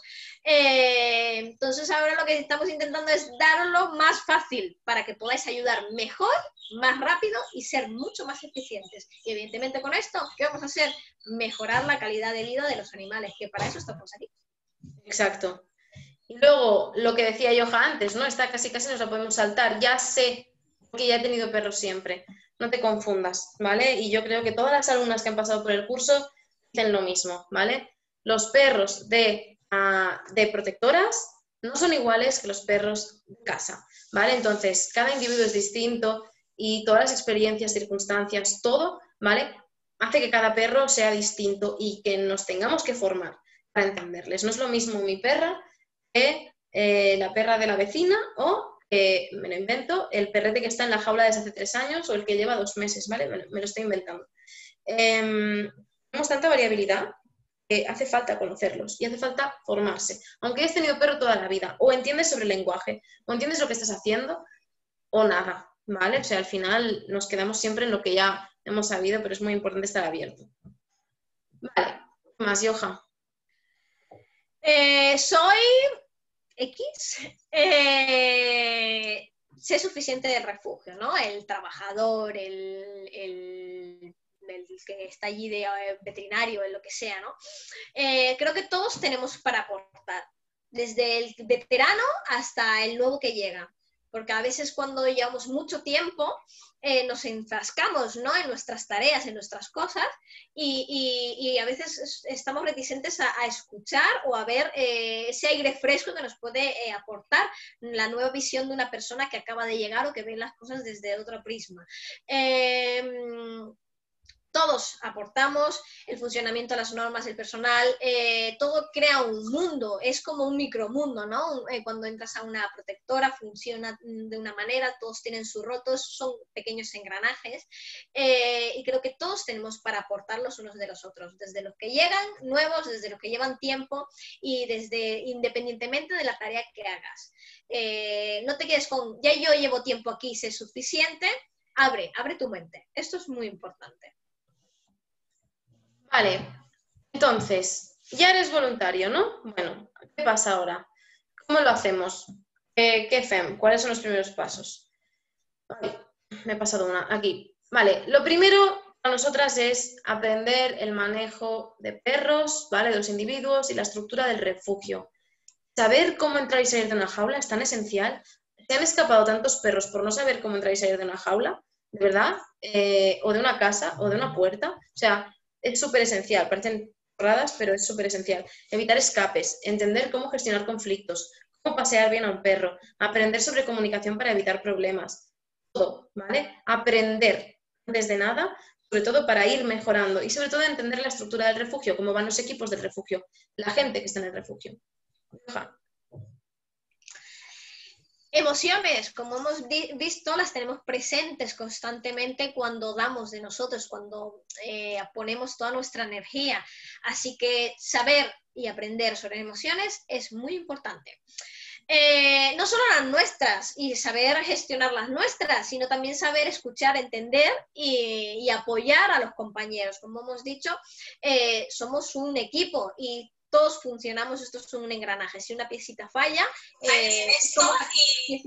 Eh, entonces ahora lo que estamos intentando es darlo más fácil para que podáis ayudar mejor, más rápido y ser mucho más eficientes. Y evidentemente con esto, ¿qué vamos a hacer? Mejorar la calidad de vida de los animales, que para eso estamos aquí. Exacto. Y luego, lo que decía Yoja antes, ¿no? Esta casi casi nos la podemos saltar. Ya sé, porque ya he tenido perros siempre. No te confundas, ¿vale? Y yo creo que todas las alumnas que han pasado por el curso dicen lo mismo, ¿vale? Los perros de, uh, de protectoras no son iguales que los perros de casa, ¿vale? Entonces, cada individuo es distinto y todas las experiencias, circunstancias, todo, ¿vale? Hace que cada perro sea distinto y que nos tengamos que formar para entenderles. No es lo mismo mi perra que eh, la perra de la vecina o, eh, me lo invento, el perrete que está en la jaula desde hace tres años o el que lleva dos meses, ¿vale? Me, me lo estoy inventando. Eh, tenemos tanta variabilidad que hace falta conocerlos y hace falta formarse. Aunque hayas tenido perro toda la vida, o entiendes sobre el lenguaje, o entiendes lo que estás haciendo, o nada, ¿vale? O sea, al final nos quedamos siempre en lo que ya hemos sabido, pero es muy importante estar abierto. Vale, ¿qué más, Yoja? Eh, soy X, eh, sé suficiente del refugio, ¿no? El trabajador, el, el, el que está allí de eh, veterinario, en lo que sea, ¿no? Eh, creo que todos tenemos para aportar, desde el veterano hasta el nuevo que llega, porque a veces cuando llevamos mucho tiempo eh, nos enfrascamos, ¿no? En nuestras tareas, en nuestras cosas, y, y, y a veces estamos reticentes a, a escuchar o a ver eh, ese aire fresco que nos puede eh, aportar la nueva visión de una persona que acaba de llegar o que ve las cosas desde otro prisma. Eh, Todos aportamos el funcionamiento de las normas, el personal, eh, todo crea un mundo, es como un micromundo, ¿no? Eh, cuando entras a una protectora funciona de una manera, todos tienen sus rotos, son pequeños engranajes, eh, y creo que todos tenemos para aportar los unos de los otros, desde los que llegan nuevos, desde los que llevan tiempo y desde independientemente de la tarea que hagas. Eh, no te quedes con, ya yo llevo tiempo aquí, sé suficiente, abre, abre tu mente, esto es muy importante. Vale, entonces, ya eres voluntario, ¿no? Bueno, ¿qué pasa ahora? ¿Cómo lo hacemos? ¿Qué, qué fem? ¿Cuáles son los primeros pasos? Ay, me he pasado una, aquí. Vale, lo primero para nosotras es aprender el manejo de perros, ¿vale? De los individuos y la estructura del refugio. Saber cómo entrar y salir de una jaula es tan esencial. ¿Se han escapado tantos perros por no saber cómo entrar y salir de una jaula? ¿De verdad? Eh, o de una casa, o de una puerta. O sea, es súper esencial, parecen chorradas, pero es súper esencial. Evitar escapes, entender cómo gestionar conflictos, cómo pasear bien a un perro, aprender sobre comunicación para evitar problemas. Todo, ¿vale? Aprender antes de nada, sobre todo para ir mejorando y sobre todo entender la estructura del refugio, cómo van los equipos del refugio, la gente que está en el refugio. Oja. Emociones, como hemos visto, las tenemos presentes constantemente cuando damos de nosotros, cuando eh, ponemos toda nuestra energía. Así que saber y aprender sobre emociones es muy importante. Eh, no solo las nuestras y saber gestionar las nuestras, sino también saber escuchar, entender y, y apoyar a los compañeros. Como hemos dicho, eh, somos un equipo y todos funcionamos, esto es un engranaje. Si una piecita falla, eh, esto y...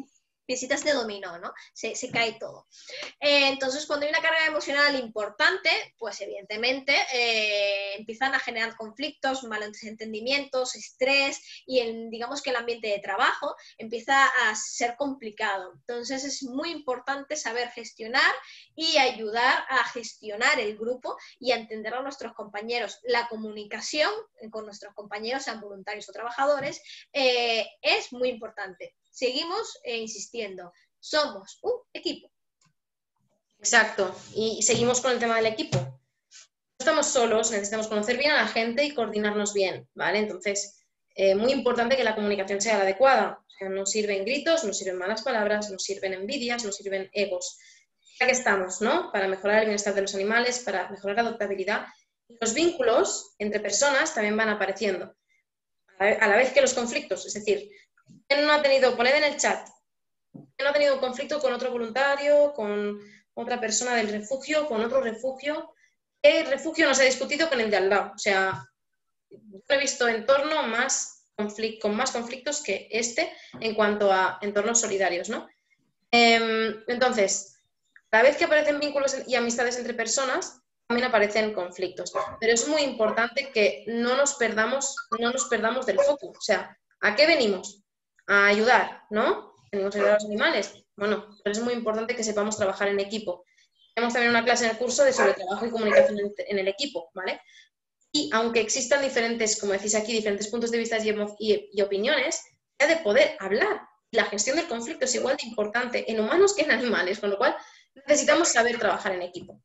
piecitas de dominó, ¿no? Se, se cae todo. Eh, entonces, cuando hay una carga emocional importante, pues evidentemente eh, empiezan a generar conflictos, malos entendimientos, estrés y el, digamos que el ambiente de trabajo empieza a ser complicado. Entonces, es muy importante saber gestionar y ayudar a gestionar el grupo y a entender a nuestros compañeros. La comunicación con nuestros compañeros, sean voluntarios o trabajadores, eh, es muy importante. Seguimos eh, insistiendo, somos un equipo. Exacto, y seguimos con el tema del equipo. No estamos solos, necesitamos conocer bien a la gente y coordinarnos bien, ¿vale? Entonces, eh, muy importante que la comunicación sea la adecuada. O sea, no sirven gritos, no sirven malas palabras, no sirven envidias, no sirven egos. Ya que estamos, ¿no? Para mejorar el bienestar de los animales, para mejorar la adoptabilidad. Los vínculos entre personas también van apareciendo, a la vez que los conflictos. Es decir, ¿quién no ha tenido, poned en el chat, quién no ha tenido un conflicto con otro voluntario, con otra persona del refugio, con otro refugio? ¿Qué refugio no se ha discutido con el de al lado? O sea, yo he visto entorno más conflict, con más conflictos que este en cuanto a entornos solidarios, ¿no? Eh, entonces, cada vez que aparecen vínculos y amistades entre personas, también aparecen conflictos. Pero es muy importante que no nos perdamos, no nos perdamos del foco. O sea, ¿a qué venimos? A ayudar, ¿no? Venimos a ayudar a los animales. Bueno, pero es muy importante que sepamos trabajar en equipo. Tenemos también una clase en el curso de sobre trabajo y comunicación en el equipo, ¿vale? Y aunque existan diferentes, como decís aquí, diferentes puntos de vista y, y, y opiniones, ha de poder hablar. La gestión del conflicto es igual de importante en humanos que en animales, con lo cual necesitamos saber trabajar en equipo.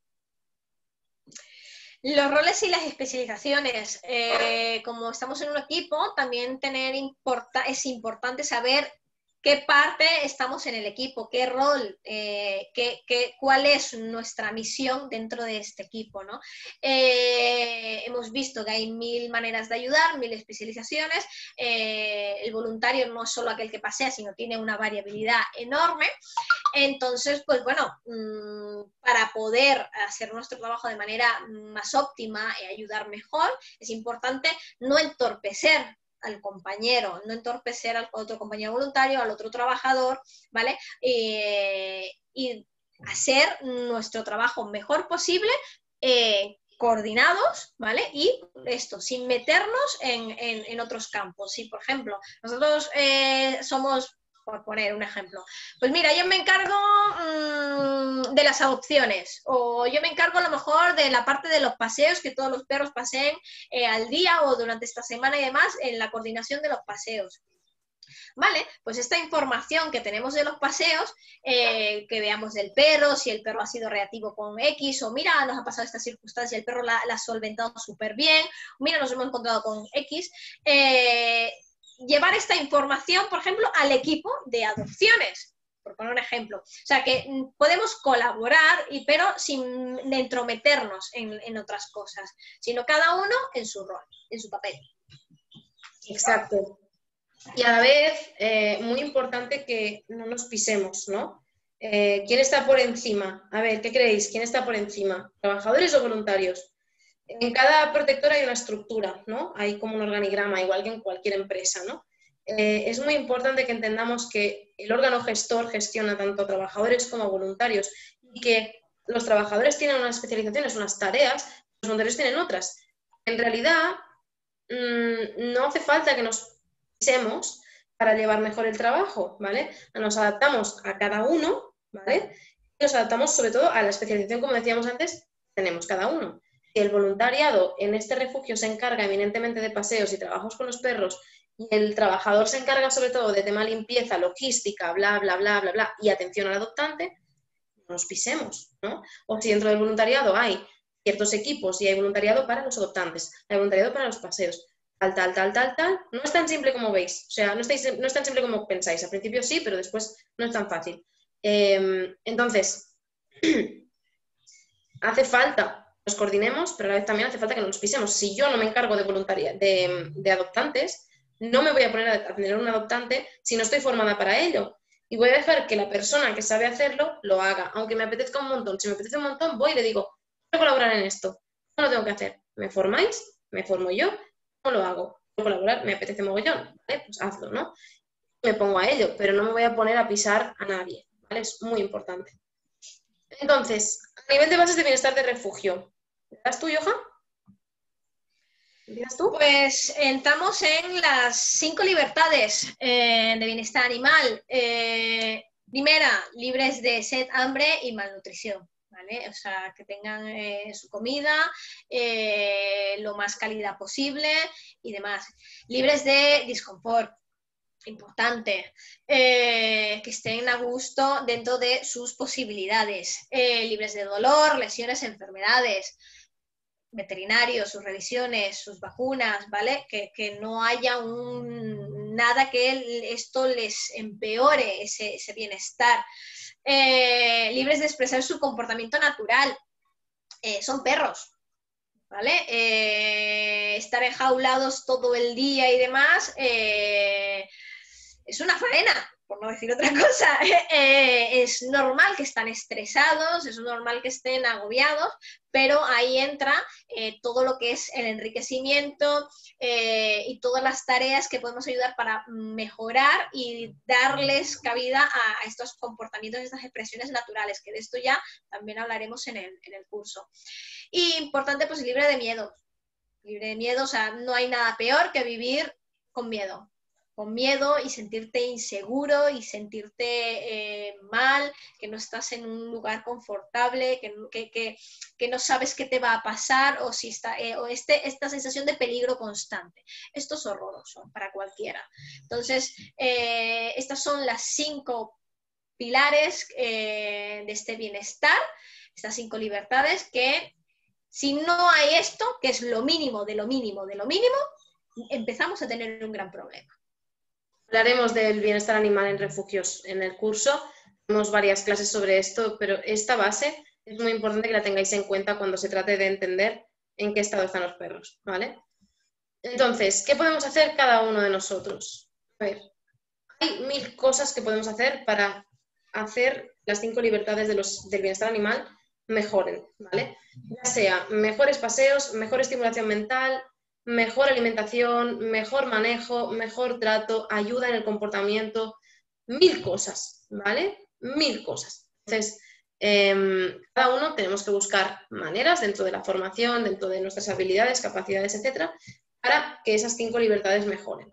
Los roles y las especializaciones. Eh, como estamos en un equipo, también tener importa es importante saber qué parte estamos en el equipo, qué rol, eh, qué, qué, cuál es nuestra misión dentro de este equipo, ¿no? Eh, hemos visto que hay mil maneras de ayudar, mil especializaciones. Eh, el voluntario no es solo aquel que pasea, sino tiene una variabilidad enorme. Entonces, pues bueno, para poder hacer nuestro trabajo de manera más óptima y ayudar mejor, es importante no entorpecer al compañero, no entorpecer al otro compañero voluntario, al otro trabajador, ¿vale? Eh, y hacer nuestro trabajo mejor posible, eh, coordinados, ¿vale? Y esto, sin meternos en, en, en otros campos. Si, por ejemplo, nosotros eh, somos... por poner un ejemplo, pues mira, yo me encargo mmm, de las adopciones, o yo me encargo a lo mejor de la parte de los paseos, que todos los perros paseen eh, al día o durante esta semana y demás, en la coordinación de los paseos. Vale, pues esta información que tenemos de los paseos, eh, que veamos del perro, si el perro ha sido reactivo con X, o mira, nos ha pasado esta circunstancia, el perro la, la ha solventado súper bien, mira, nos hemos encontrado con X, eh, llevar esta información, por ejemplo, al equipo de adopciones, por poner un ejemplo. O sea, que podemos colaborar, y, pero sin entrometernos en, en otras cosas, sino cada uno en su rol, en su papel. Exacto. Y a la vez, eh, muy importante que no nos pisemos, ¿no? Eh, ¿Quién está por encima? A ver, ¿qué creéis? ¿Quién está por encima? ¿Trabajadores o voluntarios? En cada protector hay una estructura, ¿no? Hay como un organigrama, igual que en cualquier empresa, ¿no? Eh, es muy importante que entendamos que el órgano gestor gestiona tanto a trabajadores como a voluntarios y que los trabajadores tienen unas especializaciones, unas tareas, los voluntarios tienen otras. En realidad, mmm, no hace falta que nos pisemos para llevar mejor el trabajo, ¿vale? Nos adaptamos a cada uno, ¿vale? Y nos adaptamos sobre todo a la especialización, como decíamos antes, tenemos cada uno. Si el voluntariado en este refugio se encarga eminentemente de paseos y trabajos con los perros, y el trabajador se encarga sobre todo de tema limpieza, logística, bla, bla, bla, bla, bla, y atención al adoptante, no nos pisemos, ¿no? O si dentro del voluntariado hay ciertos equipos y hay voluntariado para los adoptantes, hay voluntariado para los paseos, tal, tal, tal, tal, tal, no es tan simple como veis, o sea, no, estáis, no es tan simple como pensáis, al principio sí, pero después no es tan fácil. Eh, entonces, hace falta nos coordinemos, pero a la vez también hace falta que nos pisemos. Si yo no me encargo de voluntaria, de, de adoptantes, no me voy a poner a tener un adoptante si no estoy formada para ello. Y voy a dejar que la persona que sabe hacerlo lo haga, aunque me apetezca un montón. Si me apetece un montón, voy y le digo, quiero colaborar en esto. ¿Cómo lo tengo que hacer? ¿Me formáis? ¿Me formo yo? ¿Cómo lo hago? ¿Quiero colaborar? ¿Me apetece mogollón? ¿Vale? Pues hazlo, ¿no? me pongo a ello, pero no me voy a poner a pisar a nadie, ¿vale? Es muy importante. Entonces, a nivel de bases de bienestar de refugio, ¿estás tú, Johan? ¿Empiezas tú? Pues entramos en las cinco libertades eh, de bienestar animal. Eh, primera, libres de sed, hambre y malnutrición. ¿Vale? O sea, que tengan eh, su comida eh, lo más calidad posible y demás. Libres de disconfort, importante, eh, que estén a gusto dentro de sus posibilidades, eh, libres de dolor, lesiones, enfermedades, veterinarios, sus revisiones, sus vacunas, ¿vale? Que, que no haya un, nada que esto les empeore ese, ese bienestar. Eh, libres de expresar su comportamiento natural. Eh, son perros, ¿vale? Eh, estar enjaulados todo el día y demás eh, es una faena, por no decir otra cosa. Eh, es normal que estén estresados, es normal que estén agobiados, pero ahí entra eh, todo lo que es el enriquecimiento eh, y todas las tareas que podemos ayudar para mejorar y darles cabida a, a estos comportamientos, a estas expresiones naturales, que de esto ya también hablaremos en el, en el curso. Y importante, pues libre de miedo, libre de miedo, o sea, no hay nada peor que vivir con miedo. Con miedo y sentirte inseguro y sentirte eh, mal, que no estás en un lugar confortable, que, que, que, que no sabes qué te va a pasar o, si está, eh, o este, esta sensación de peligro constante. Esto es horroroso para cualquiera. Entonces, eh, estas son las cinco pilares eh, de este bienestar, estas cinco libertades que si no hay esto, que es lo mínimo de lo mínimo de lo mínimo, empezamos a tener un gran problema. Hablaremos del bienestar animal en refugios en el curso. Tenemos varias clases sobre esto, pero esta base es muy importante que la tengáis en cuenta cuando se trate de entender en qué estado están los perros, ¿vale? Entonces, ¿qué podemos hacer cada uno de nosotros? A ver, hay mil cosas que podemos hacer para hacer las cinco libertades de los, del bienestar animal mejoren, ¿vale? Ya sea mejores paseos, mejor estimulación mental, mejor alimentación, mejor manejo, mejor trato, ayuda en el comportamiento, mil cosas, ¿vale? Mil cosas. Entonces, eh, cada uno tenemos que buscar maneras dentro de la formación, dentro de nuestras habilidades, capacidades, etcétera, para que esas cinco libertades mejoren.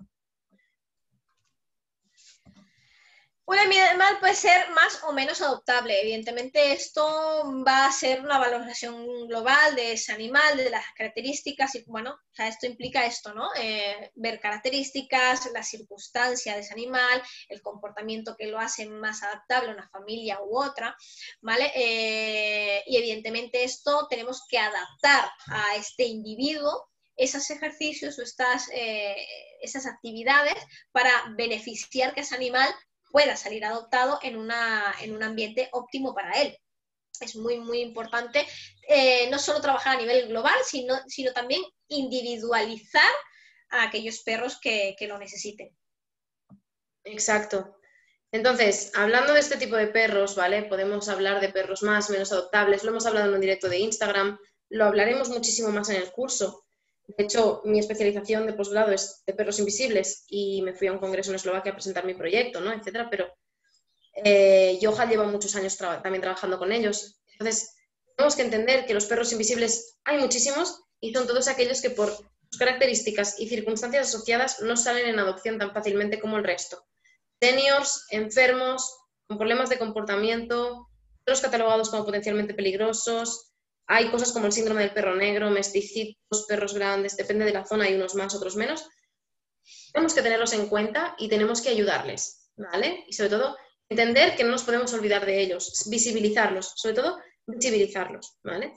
Un animal puede ser más o menos adoptable. Evidentemente, esto va a ser una valoración global de ese animal, de las características, y bueno, o sea, esto implica esto, ¿no? Eh, ver características, la circunstancia de ese animal, el comportamiento que lo hace más adaptable a una familia u otra, ¿vale? Eh, y evidentemente esto tenemos que adaptar a este individuo esos ejercicios o estas, eh, esas actividades para beneficiar que ese animal pueda salir adoptado en, una, en un ambiente óptimo para él. Es muy, muy importante eh, no solo trabajar a nivel global, sino, sino también individualizar a aquellos perros que, que lo necesiten. Exacto. Entonces, hablando de este tipo de perros, ¿vale? Podemos hablar de perros más, menos adoptables, lo hemos hablado en un directo de Instagram, lo hablaremos muchísimo más en el curso. De hecho, mi especialización de posgrado es de perros invisibles y me fui a un congreso en Eslovaquia a presentar mi proyecto, ¿no? Etcétera, pero eh, Johan lleva muchos años tra también trabajando con ellos. Entonces, tenemos que entender que los perros invisibles hay muchísimos y son todos aquellos que por sus características y circunstancias asociadas no salen en adopción tan fácilmente como el resto. Seniors, enfermos, con problemas de comportamiento, perros catalogados como potencialmente peligrosos. Hay cosas como el síndrome del perro negro, mesticitos, perros grandes, depende de la zona, hay unos más, otros menos. Tenemos que tenerlos en cuenta y tenemos que ayudarles, ¿vale? Y sobre todo, entender que no nos podemos olvidar de ellos, visibilizarlos, sobre todo, visibilizarlos, ¿vale?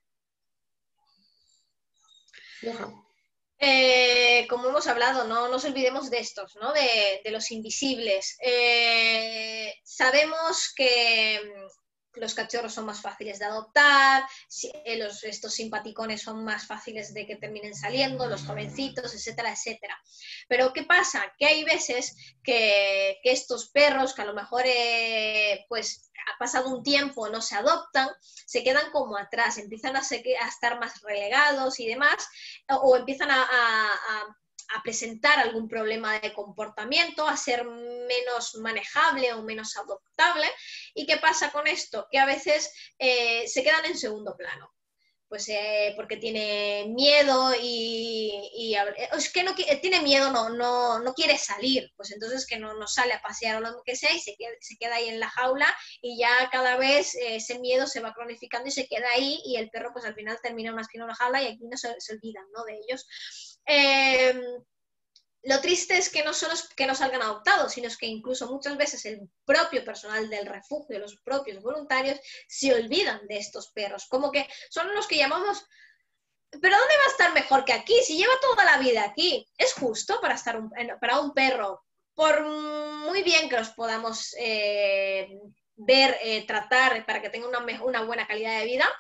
Johan. Eh, como hemos hablado, no nos olvidemos de estos, ¿no? de, de los invisibles. Eh, sabemos que los cachorros son más fáciles de adoptar, los, estos simpaticones son más fáciles de que terminen saliendo, los jovencitos, etcétera, etcétera. Pero ¿qué pasa? Que hay veces que, que estos perros, que a lo mejor eh, pues ha pasado un tiempo, no se adoptan, se quedan como atrás, empiezan a, a estar más relegados y demás, o, o empiezan a, a, a a presentar algún problema de comportamiento, a ser menos manejable o menos adoptable. ¿Y qué pasa con esto? Que a veces eh, se quedan en segundo plano. Pues eh, porque tiene miedo y, y es que no tiene miedo, no, no, no quiere salir, pues entonces que no, no sale a pasear o lo que sea y se queda, se queda ahí en la jaula y ya cada vez eh, ese miedo se va cronificando y se queda ahí y el perro pues al final termina más que en una jaula y aquí no se, se olvidan, ¿no?, de ellos. Eh, Lo triste es que no solo es que no salgan adoptados, sino es que incluso muchas veces el propio personal del refugio, los propios voluntarios, se olvidan de estos perros. Como que son los que llamamos, ¿pero dónde va a estar mejor que aquí? Si lleva toda la vida aquí. ¿Es justo para, estar un, para un perro? Por muy bien que los podamos eh, ver, eh, tratar, para que tenga una, una buena calidad de vida,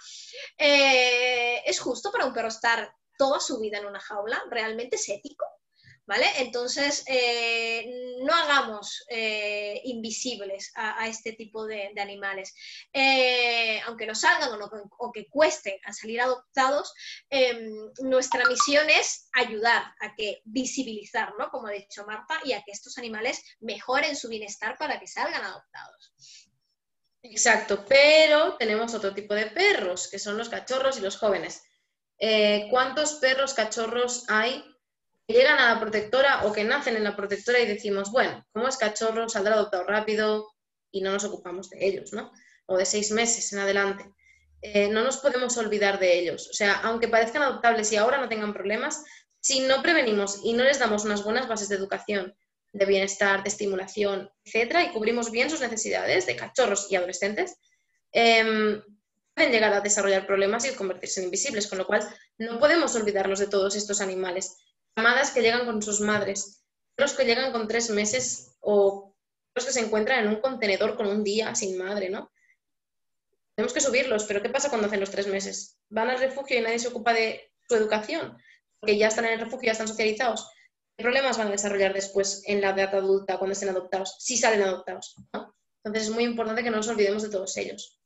eh, ¿es justo para un perro estar toda su vida en una jaula? ¿Realmente es ético? ¿Vale? Entonces, eh, no hagamos eh, invisibles a, a este tipo de, de animales. Eh, aunque no salgan o, no, o que cuesten a salir adoptados, eh, nuestra misión es ayudar a que visibilizar, ¿no?, como ha dicho Marta, y a que estos animales mejoren su bienestar para que salgan adoptados. Exacto, pero tenemos otro tipo de perros, que son los cachorros y los jóvenes. Eh, ¿Cuántos perros cachorros hay que llegan a la protectora o que nacen en la protectora y decimos, bueno, como es cachorro, saldrá adoptado rápido y no nos ocupamos de ellos, ¿no? O de seis meses en adelante. Eh, no nos podemos olvidar de ellos. O sea, aunque parezcan adoptables y ahora no tengan problemas, si no prevenimos y no les damos unas buenas bases de educación, de bienestar, de estimulación, etcétera, y cubrimos bien sus necesidades de cachorros y adolescentes, eh, pueden llegar a desarrollar problemas y convertirse en invisibles, con lo cual no podemos olvidarnos de todos estos animales. Camadas que llegan con sus madres, perros que llegan con tres meses o perros que se encuentran en un contenedor con un día sin madre, ¿no? Tenemos que subirlos, pero ¿qué pasa cuando hacen los tres meses? ¿Van al refugio y nadie se ocupa de su educación? Porque ya están en el refugio, ya están socializados. ¿Qué problemas van a desarrollar después en la edad adulta cuando estén adoptados? Si salen adoptados, ¿no? Entonces es muy importante que no nos olvidemos de todos ellos.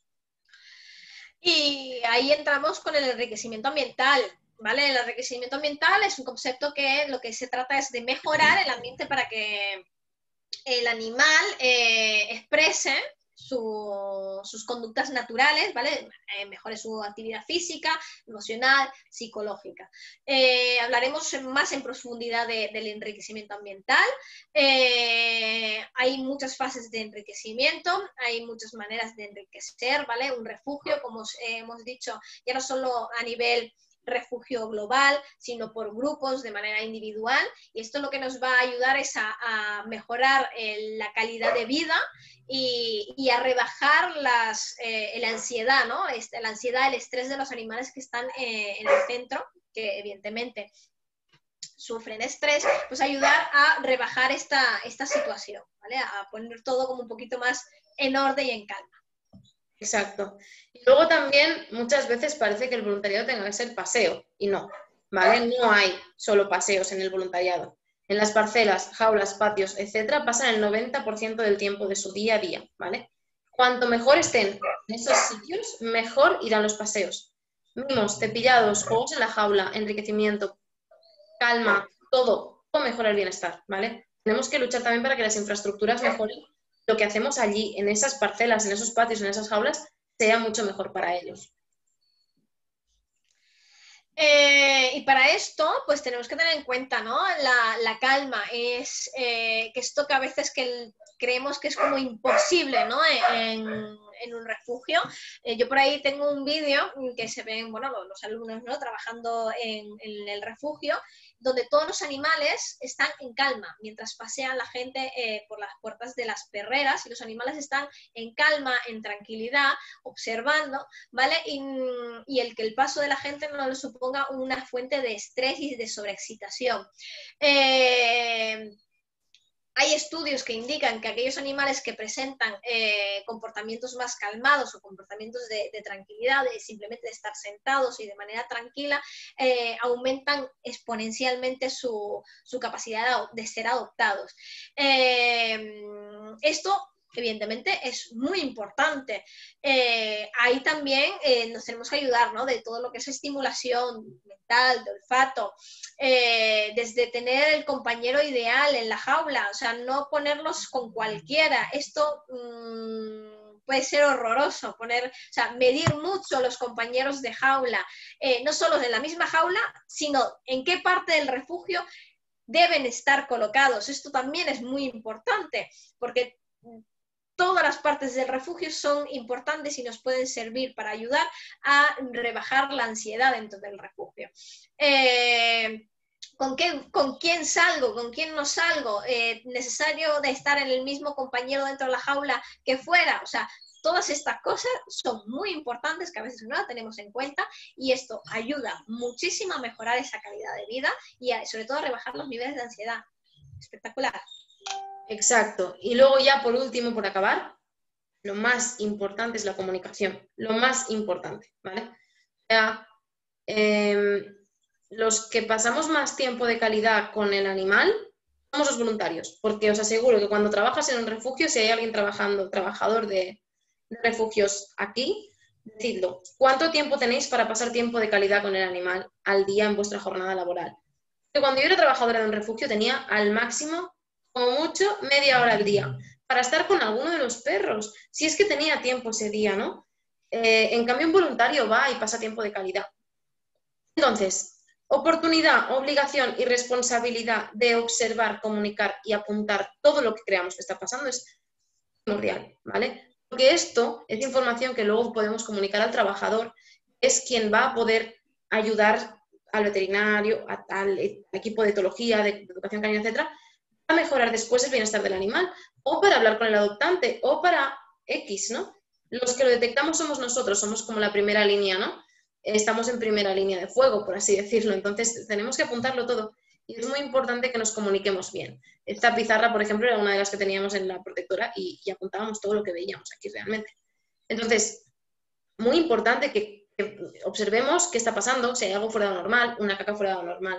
Y ahí entramos con el enriquecimiento ambiental. ¿Vale? El enriquecimiento ambiental es un concepto que lo que se trata es de mejorar el ambiente para que el animal eh, exprese su, sus conductas naturales, ¿vale? Eh, mejore su actividad física, emocional, psicológica. Eh, hablaremos más en profundidad de, del enriquecimiento ambiental. Eh, hay muchas fases de enriquecimiento, hay muchas maneras de enriquecer, ¿vale? Un refugio, como eh, hemos dicho, ya no solo a nivel refugio global, sino por grupos de manera individual, y esto lo que nos va a ayudar es a, a mejorar eh, la calidad de vida y, y a rebajar las, eh, la ansiedad, ¿no? Este, la ansiedad, el estrés de los animales que están eh, en el centro, que evidentemente sufren estrés, pues ayudar a rebajar esta, esta situación, ¿vale? A poner todo como un poquito más en orden y en calma. Exacto. Y luego también muchas veces parece que el voluntariado tenga que ser paseo, y no, ¿vale? No hay solo paseos en el voluntariado. En las parcelas, jaulas, patios, etcétera, pasan el noventa por ciento del tiempo de su día a día, ¿vale? Cuanto mejor estén en esos sitios, mejor irán los paseos. Mimos, cepillados, juegos en la jaula, enriquecimiento, calma, todo, todo mejora el bienestar, ¿vale? Tenemos que luchar también para que las infraestructuras mejoren. Lo que hacemos allí, en esas parcelas, en esos patios, en esas jaulas, sea mucho mejor para ellos. Eh, y para esto, pues tenemos que tener en cuenta, ¿no? La, la calma, es eh, que esto que a veces que el, creemos que es como imposible, ¿no? En, en un refugio. Eh, yo por ahí tengo un vídeo que se ven, bueno, los, los alumnos, ¿no?, trabajando en, en el refugio, donde todos los animales están en calma, mientras pasean la gente eh, por las puertas de las perreras, y los animales están en calma, en tranquilidad, observando, ¿vale? Y, y el que el paso de la gente no les suponga una fuente de estrés y de sobreexcitación. Eh, Hay estudios que indican que aquellos animales que presentan eh, comportamientos más calmados o comportamientos de, de tranquilidad, de simplemente de estar sentados y de manera tranquila, eh, aumentan exponencialmente su, su capacidad de ser adoptados. Eh, esto evidentemente es muy importante. Eh, ahí también eh, nos tenemos que ayudar, ¿no? De todo lo que es estimulación mental, de olfato, eh, desde tener el compañero ideal en la jaula, o sea, no ponerlos con cualquiera. Esto mmm, puede ser horroroso, poner, o sea, medir mucho los compañeros de jaula, eh, no solo en la misma jaula, sino en qué parte del refugio deben estar colocados. Esto también es muy importante, porque todas las partes del refugio son importantes y nos pueden servir para ayudar a rebajar la ansiedad dentro del refugio. Eh, ¿con, qué, ¿Con quién salgo? ¿Con quién no salgo? Eh, ¿Necesario de estar en el mismo compañero dentro de la jaula que fuera? O sea, todas estas cosas son muy importantes que a veces no las tenemos en cuenta y esto ayuda muchísimo a mejorar esa calidad de vida y a, sobre todo a rebajar los niveles de ansiedad. Espectacular. Exacto. Y luego ya por último, por acabar, lo más importante es la comunicación. Lo más importante, ¿vale? O sea, eh, los que pasamos más tiempo de calidad con el animal somos los voluntarios, porque os aseguro que cuando trabajas en un refugio, si hay alguien trabajando, trabajador de, de refugios aquí, decidlo. ¿Cuánto tiempo tenéis para pasar tiempo de calidad con el animal al día en vuestra jornada laboral? Porque cuando yo era trabajadora de un refugio tenía al máximo, como mucho, media hora al día para estar con alguno de los perros, si es que tenía tiempo ese día, ¿no? Eh, en cambio, un voluntario va y pasa tiempo de calidad. Entonces, oportunidad, obligación y responsabilidad de observar, comunicar y apuntar todo lo que creamos que está pasando es primordial, ¿vale? Porque esto es información que luego podemos comunicar al trabajador, es quien va a poder ayudar al veterinario, a, al equipo de etología, de educación canina, etcétera, a mejorar después el bienestar del animal, o para hablar con el adoptante, o para X, ¿no? Los que lo detectamos somos nosotros, somos como la primera línea, ¿no? Estamos en primera línea de fuego, por así decirlo, entonces tenemos que apuntarlo todo. Y es muy importante que nos comuniquemos bien. Esta pizarra, por ejemplo, era una de las que teníamos en la protectora y, y apuntábamos todo lo que veíamos aquí realmente. Entonces, muy importante que, que observemos qué está pasando, si hay algo fuera de lo normal, una caca fuera de lo normal,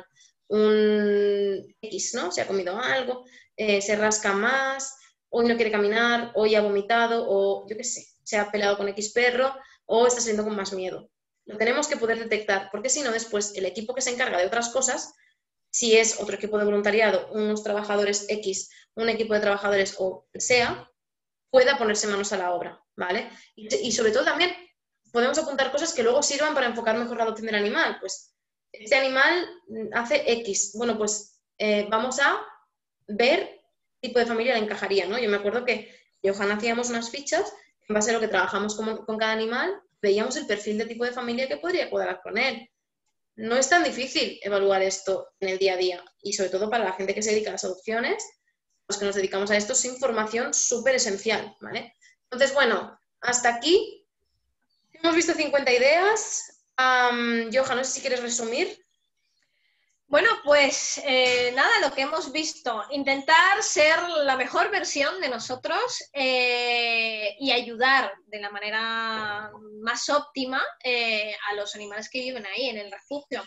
un X, ¿no? Se ha comido algo, eh, se rasca más, hoy no quiere caminar, hoy ha vomitado, o yo qué sé, se ha peleado con X perro, o está saliendo con más miedo. Lo tenemos que poder detectar, porque si no, después el equipo que se encarga de otras cosas, si es otro equipo de voluntariado, unos trabajadores X, un equipo de trabajadores o sea, pueda ponerse manos a la obra, ¿vale? Y, y sobre todo también podemos apuntar cosas que luego sirvan para enfocar mejor la adopción del animal, pues este animal hace X, bueno, pues eh, vamos a ver qué tipo de familia le encajaría, ¿no? Yo me acuerdo que Johan hacíamos unas fichas, en base a lo que trabajamos con, con cada animal, veíamos el perfil de tipo de familia que podría cuadrar con él. No es tan difícil evaluar esto en el día a día y sobre todo para la gente que se dedica a las adopciones, los que nos dedicamos a esto, es información súper esencial, ¿vale? Entonces, bueno, hasta aquí hemos visto cincuenta ideas. Um, Johan, no sé si quieres resumir. Bueno, pues eh, nada, lo que hemos visto, intentar ser la mejor versión de nosotros eh, y ayudar de la manera más óptima eh, a los animales que viven ahí en el refugio.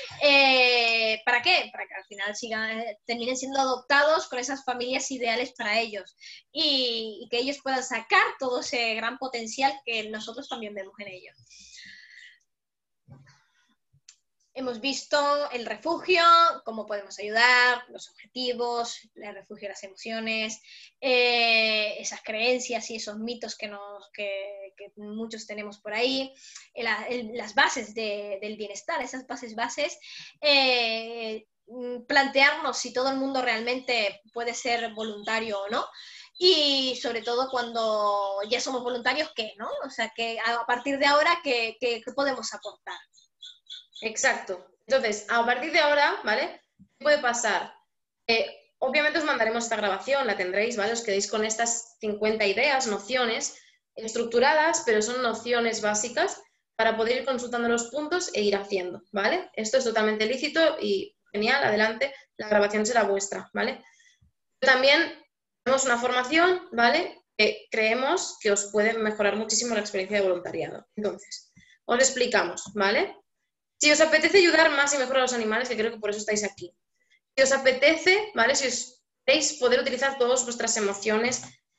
Eh, ¿Para qué? Para que al final sigan, terminen siendo adoptados con esas familias ideales para ellos y, y que ellos puedan sacar todo ese gran potencial que nosotros también vemos en ellos. Hemos visto el refugio, cómo podemos ayudar, los objetivos, el refugio de las emociones, eh, esas creencias y esos mitos que, nos, que, que muchos tenemos por ahí, el, el, las bases de, del bienestar, esas bases bases, eh, plantearnos si todo el mundo realmente puede ser voluntario o no. Y sobre todo cuando ya somos voluntarios, ¿qué? ¿No? O sea, que a partir de ahora, ¿qué, qué, qué podemos aportar? Exacto. Entonces, a partir de ahora, ¿vale? ¿Qué puede pasar? Eh, obviamente os mandaremos esta grabación, la tendréis, ¿vale? Os quedéis con estas cincuenta ideas, nociones estructuradas, pero son nociones básicas para poder ir consultando los puntos e ir haciendo, ¿vale? Esto es totalmente lícito y genial, adelante, la grabación será vuestra, ¿vale? También tenemos una formación, ¿vale? Que creemos que os puede mejorar muchísimo la experiencia de voluntariado. Entonces, os explicamos, ¿vale? Si os apetece ayudar más y mejor a los animales, que creo que por eso estáis aquí. Si os apetece, ¿vale? Si os queréis poder utilizar todas vuestras emociones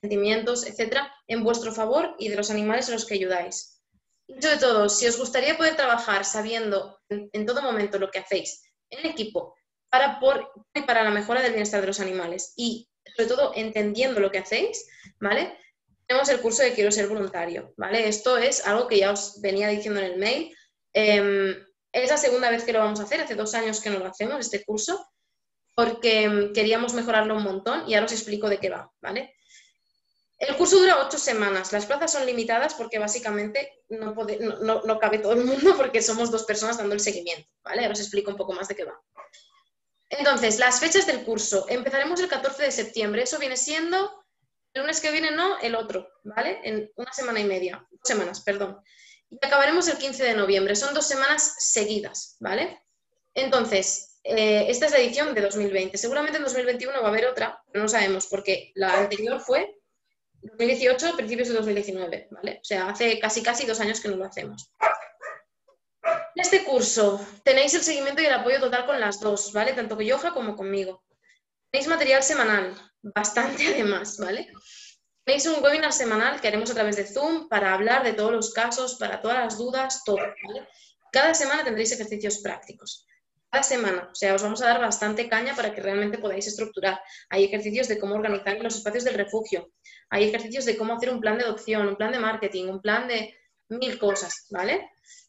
sentimientos, etcétera, en vuestro favor y de los animales a los que ayudáis. Y sobre todo, si os gustaría poder trabajar sabiendo en, en todo momento lo que hacéis en equipo para, por, para la mejora del bienestar de los animales y sobre todo entendiendo lo que hacéis, ¿vale? Tenemos el curso de Quiero ser voluntario, ¿vale? Esto es algo que ya os venía diciendo en el mail. Eh, es la segunda vez que lo vamos a hacer, hace dos años que no lo hacemos, este curso, porque queríamos mejorarlo un montón y ahora os explico de qué va, ¿vale? El curso dura ocho semanas, las plazas son limitadas porque básicamente no, puede, no, no, no cabe todo el mundo porque somos dos personas dando el seguimiento, ¿vale? Ahora os explico un poco más de qué va. Entonces, las fechas del curso. Empezaremos el catorce de septiembre, eso viene siendo el lunes que viene, no, el otro, ¿vale? En una semana y media, dos semanas, perdón. Y acabaremos el quince de noviembre, son dos semanas seguidas, ¿vale? Entonces, eh, esta es la edición de dos mil veinte. Seguramente en dos mil veintiuno va a haber otra, pero no sabemos, porque la anterior fue dos mil dieciocho, principios de dos mil diecinueve, ¿vale? O sea, hace casi casi dos años que no lo hacemos. En este curso tenéis el seguimiento y el apoyo total con las dos, ¿vale? Tanto con Yoja como conmigo. Tenéis material semanal, bastante además, ¿vale? Tenéis un webinar semanal que haremos a través de Zoom para hablar de todos los casos, para todas las dudas, todo, ¿vale? Cada semana tendréis ejercicios prácticos. Cada semana, o sea, os vamos a dar bastante caña para que realmente podáis estructurar. Hay ejercicios de cómo organizar los espacios del refugio, hay ejercicios de cómo hacer un plan de adopción, un plan de marketing, un plan de mil cosas, ¿vale?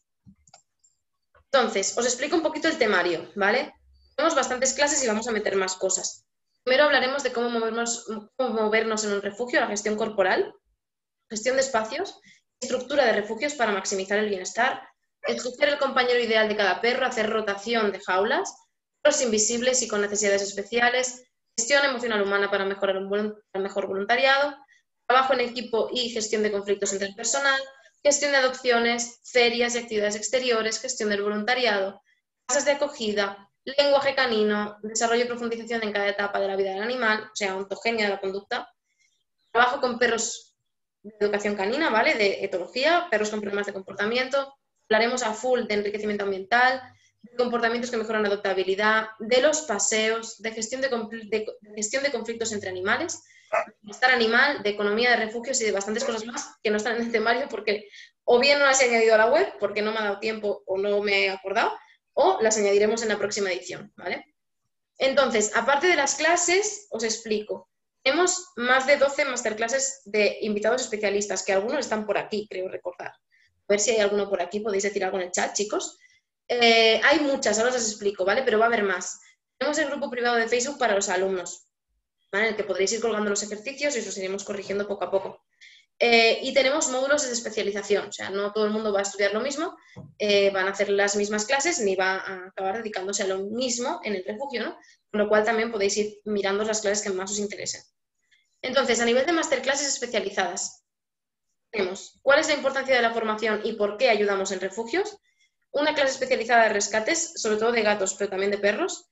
Entonces, os explico un poquito el temario, ¿vale? Tenemos bastantes clases y vamos a meter más cosas. Primero hablaremos de cómo movernos, cómo movernos en un refugio, la gestión corporal, gestión de espacios, estructura de refugios para maximizar el bienestar, escoger el compañero ideal de cada perro, hacer rotación de jaulas, perros invisibles y con necesidades especiales, gestión emocional humana para mejorar un buen, un mejor voluntariado, trabajo en equipo y gestión de conflictos entre el personal, gestión de adopciones, ferias y actividades exteriores, gestión del voluntariado, casas de acogida, lenguaje canino, desarrollo y profundización en cada etapa de la vida del animal, o sea, ontogenia de la conducta, trabajo con perros de educación canina, ¿vale? De etología, perros con problemas de comportamiento, hablaremos a full de enriquecimiento ambiental, de comportamientos que mejoran la adoptabilidad, de los paseos, de gestión de, de, de gestión de conflictos entre animales, de bienestar animal, de economía de refugios y de bastantes cosas más que no están en el temario porque o bien no las he añadido a la web porque no me ha dado tiempo o no me he acordado, o las añadiremos en la próxima edición, ¿vale? Entonces, aparte de las clases, os explico. Tenemos más de doce masterclasses de invitados especialistas, que algunos están por aquí, creo recordar. A ver si hay alguno por aquí, podéis decir algo en el chat, chicos. Eh, hay muchas, ahora os las explico, ¿vale? Pero va a haber más. Tenemos el grupo privado de Facebook para los alumnos, ¿vale? En el que podréis ir colgando los ejercicios y os los iremos corrigiendo poco a poco. Eh, y tenemos módulos de especialización, o sea, no todo el mundo va a estudiar lo mismo, eh, van a hacer las mismas clases ni va a acabar dedicándose a lo mismo en el refugio, ¿no? Con lo cual también podéis ir mirando las clases que más os interesen. Entonces, a nivel de masterclasses especializadas, tenemos cuál es la importancia de la formación y por qué ayudamos en refugios, una clase especializada de rescates, sobre todo de gatos, pero también de perros,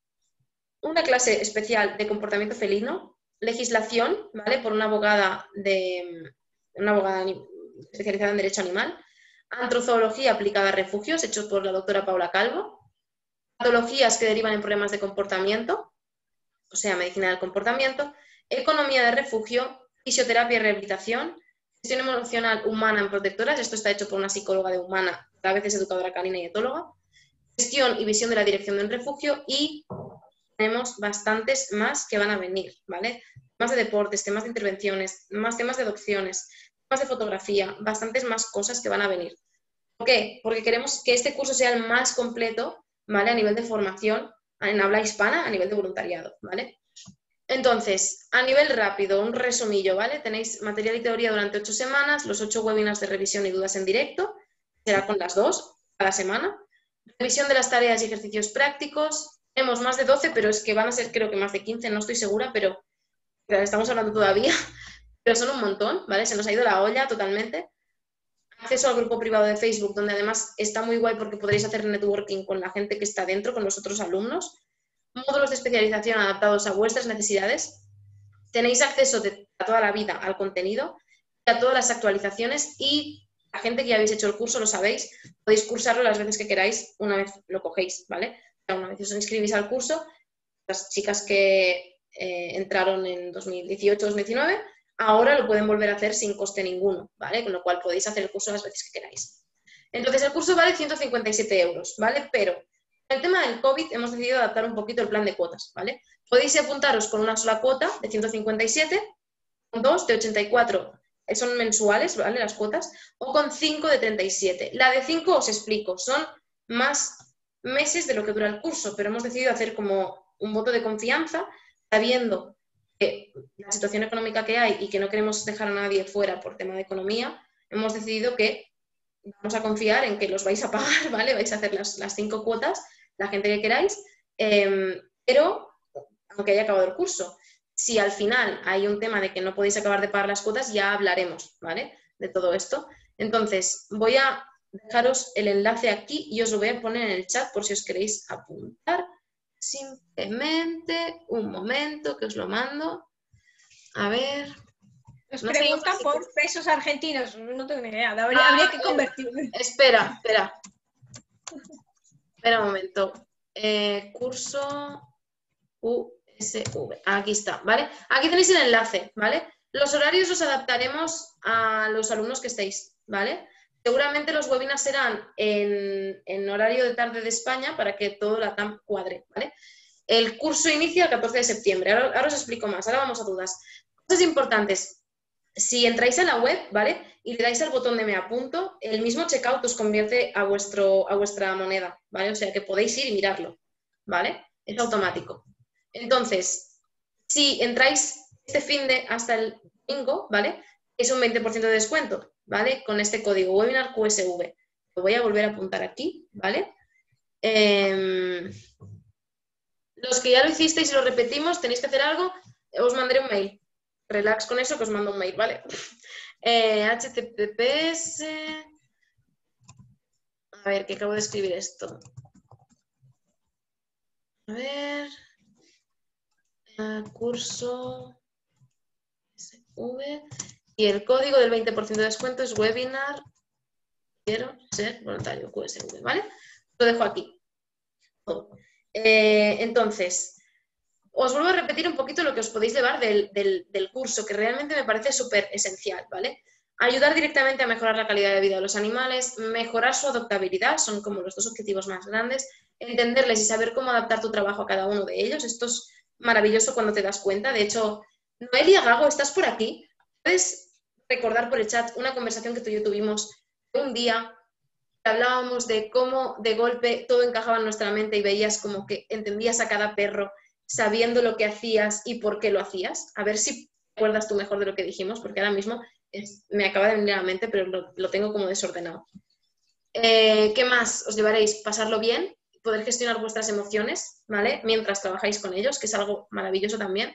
una clase especial de comportamiento felino, legislación, ¿vale? Por una abogada, de, una abogada especializada en derecho animal, antrozoología aplicada a refugios, hecho por la doctora Paula Calvo, patologías que derivan en problemas de comportamiento, o sea, medicina del comportamiento, economía de refugio, fisioterapia y rehabilitación, gestión emocional humana en protectoras, esto está hecho por una psicóloga de humana, a veces educadora canina y etóloga, gestión y visión de la dirección del refugio y tenemos bastantes más que van a venir, ¿vale? Temas de deportes, temas de intervenciones, más temas de adopciones, temas de fotografía, bastantes más cosas que van a venir. ¿Por qué? Porque queremos que este curso sea el más completo, ¿vale? A nivel de formación en habla hispana, a nivel de voluntariado, ¿vale? Entonces, a nivel rápido, un resumillo, ¿vale? Tenéis material y teoría durante ocho semanas, los ocho webinars de revisión y dudas en directo, será con las dos cada semana, revisión de las tareas y ejercicios prácticos. Tenemos más de doce, pero es que van a ser creo que más de quince, no estoy segura, pero estamos hablando todavía, pero son un montón, ¿vale? Se nos ha ido la olla totalmente. Acceso al grupo privado de Facebook, donde además está muy guay porque podréis hacer networking con la gente que está dentro, con los otros alumnos. Módulos de especialización adaptados a vuestras necesidades. Tenéis acceso de a toda la vida al contenido, a todas las actualizaciones y la gente que ya habéis hecho el curso lo sabéis, podéis cursarlo las veces que queráis una vez lo cogéis, ¿vale? Una vez os inscribís al curso, las chicas que eh, entraron en dos mil dieciocho dos mil diecinueve, ahora lo pueden volver a hacer sin coste ninguno, ¿vale? Con lo cual podéis hacer el curso las veces que queráis. Entonces, el curso vale ciento cincuenta y siete euros, ¿vale? Pero en el tema del COVID hemos decidido adaptar un poquito el plan de cuotas, ¿vale? Podéis apuntaros con una sola cuota de ciento cincuenta y siete, con dos de ochenta y cuatro, son mensuales, ¿vale? Las cuotas, o con cinco de treinta y siete. La de cinco os explico, son más meses de lo que dura el curso, pero hemos decidido hacer como un voto de confianza, sabiendo que la situación económica que hay y que no queremos dejar a nadie fuera por tema de economía, hemos decidido que vamos a confiar en que los vais a pagar, ¿vale? Vais a hacer las, las cinco cuotas, la gente que queráis, eh, pero aunque haya acabado el curso. Si al final hay un tema de que no podéis acabar de pagar las cuotas, ya hablaremos, ¿vale? De todo esto. Entonces, voy a dejaros el enlace aquí y os lo voy a poner en el chat por si os queréis apuntar. Simplemente un momento que os lo mando. A ver. Nos no preguntan si... por pesos argentinos, no tengo ni idea, habría, ah, habría que convertirme. Espera, espera. Espera un momento. Eh, curso U S V. Aquí está, ¿vale? Aquí tenéis el enlace, ¿vale? Los horarios los adaptaremos a los alumnos que estéis, ¿vale? Seguramente los webinars serán en, en horario de tarde de España para que todo la T A M cuadre, ¿vale? El curso inicia el catorce de septiembre. Ahora, ahora os explico más. Ahora vamos a dudas. Cosas importantes. Si entráis a la web, ¿vale? Y le dais al botón de me apunto, el mismo checkout os convierte a, vuestro, a vuestra moneda, ¿vale? O sea que podéis ir y mirarlo, ¿vale? Es automático. Entonces, si entráis este fin de hasta el domingo, ¿vale? Es un veinte por ciento de descuento, ¿vale? Con este código webinar Q S V. Lo voy a volver a apuntar aquí, ¿vale? Eh, los que ya lo hicisteis y lo repetimos, tenéis que hacer algo, os mandaré un mail. Relax con eso que os mando un mail, ¿vale? Eh, H T T P S... A ver, que acabo de escribir esto. A ver... Curso S V y el código del veinte por ciento de descuento es webinar quiero ser voluntario Q S V, ¿vale? Lo dejo aquí. Eh, entonces, os vuelvo a repetir un poquito lo que os podéis llevar del, del, del curso, que realmente me parece súper esencial, ¿vale? Ayudar directamente a mejorar la calidad de vida de los animales, mejorar su adoptabilidad, son como los dos objetivos más grandes, entenderles y saber cómo adaptar tu trabajo a cada uno de ellos. Esto es maravilloso cuando te das cuenta. De hecho, Noelia Gago, ¿estás por aquí? ¿Puedes recordar por el chat una conversación que tú y yo tuvimos un día? Hablábamos de cómo de golpe todo encajaba en nuestra mente y veías como que entendías a cada perro sabiendo lo que hacías y por qué lo hacías. A ver si recuerdas tú mejor de lo que dijimos, porque ahora mismo es, me acaba de venir a la mente, pero lo, lo tengo como desordenado. Eh, ¿Qué más? Os llevaréis? Pasarlo bien, poder gestionar vuestras emociones, ¿vale? Mientras trabajáis con ellos, que es algo maravilloso también.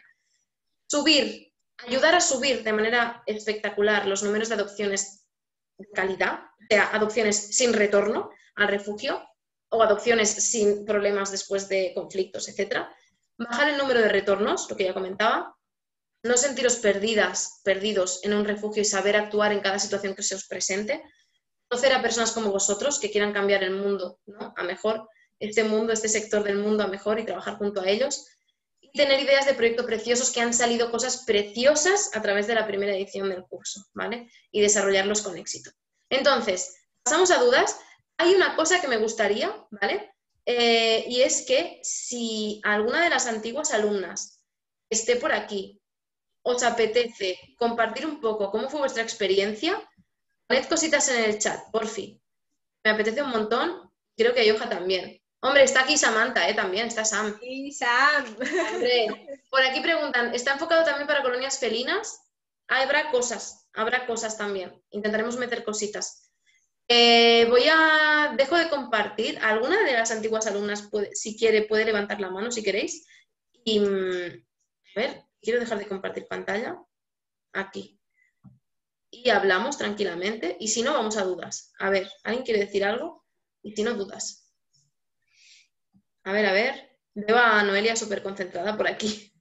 Subir, ayudar a subir de manera espectacular los números de adopciones de calidad, o sea, adopciones sin retorno al refugio o adopciones sin problemas después de conflictos, etcétera. Bajar el número de retornos, lo que ya comentaba. No sentiros perdidas, perdidos en un refugio y saber actuar en cada situación que se os presente. Conocer a personas como vosotros que quieran cambiar el mundo, ¿no? A mejor, este mundo, este sector del mundo a mejor y trabajar junto a ellos. Y tener ideas de proyecto preciosos, que han salido cosas preciosas a través de la primera edición del curso, ¿vale? Y desarrollarlos con éxito. Entonces, pasamos a dudas. Hay una cosa que me gustaría, ¿vale? Eh, y es que si alguna de las antiguas alumnas esté por aquí, os apetece compartir un poco cómo fue vuestra experiencia, poned cositas en el chat, por fin. Me apetece un montón, creo que Yoja también. Hombre, está aquí Samantha, ¿eh? También está Sam. Sí, Sam. Hombre, por aquí preguntan, ¿está enfocado también para colonias felinas? Habrá cosas, habrá cosas también. Intentaremos meter cositas. Eh, voy a... Dejo de compartir. ¿Alguna de las antiguas alumnas, puede, si quiere, puede levantar la mano, si queréis? Y, a ver, quiero dejar de compartir pantalla. Aquí. Y hablamos tranquilamente. Y si no, vamos a dudas. A ver, ¿alguien quiere decir algo? Y si no, dudas. A ver, a ver. Veo a Noelia súper concentrada por aquí.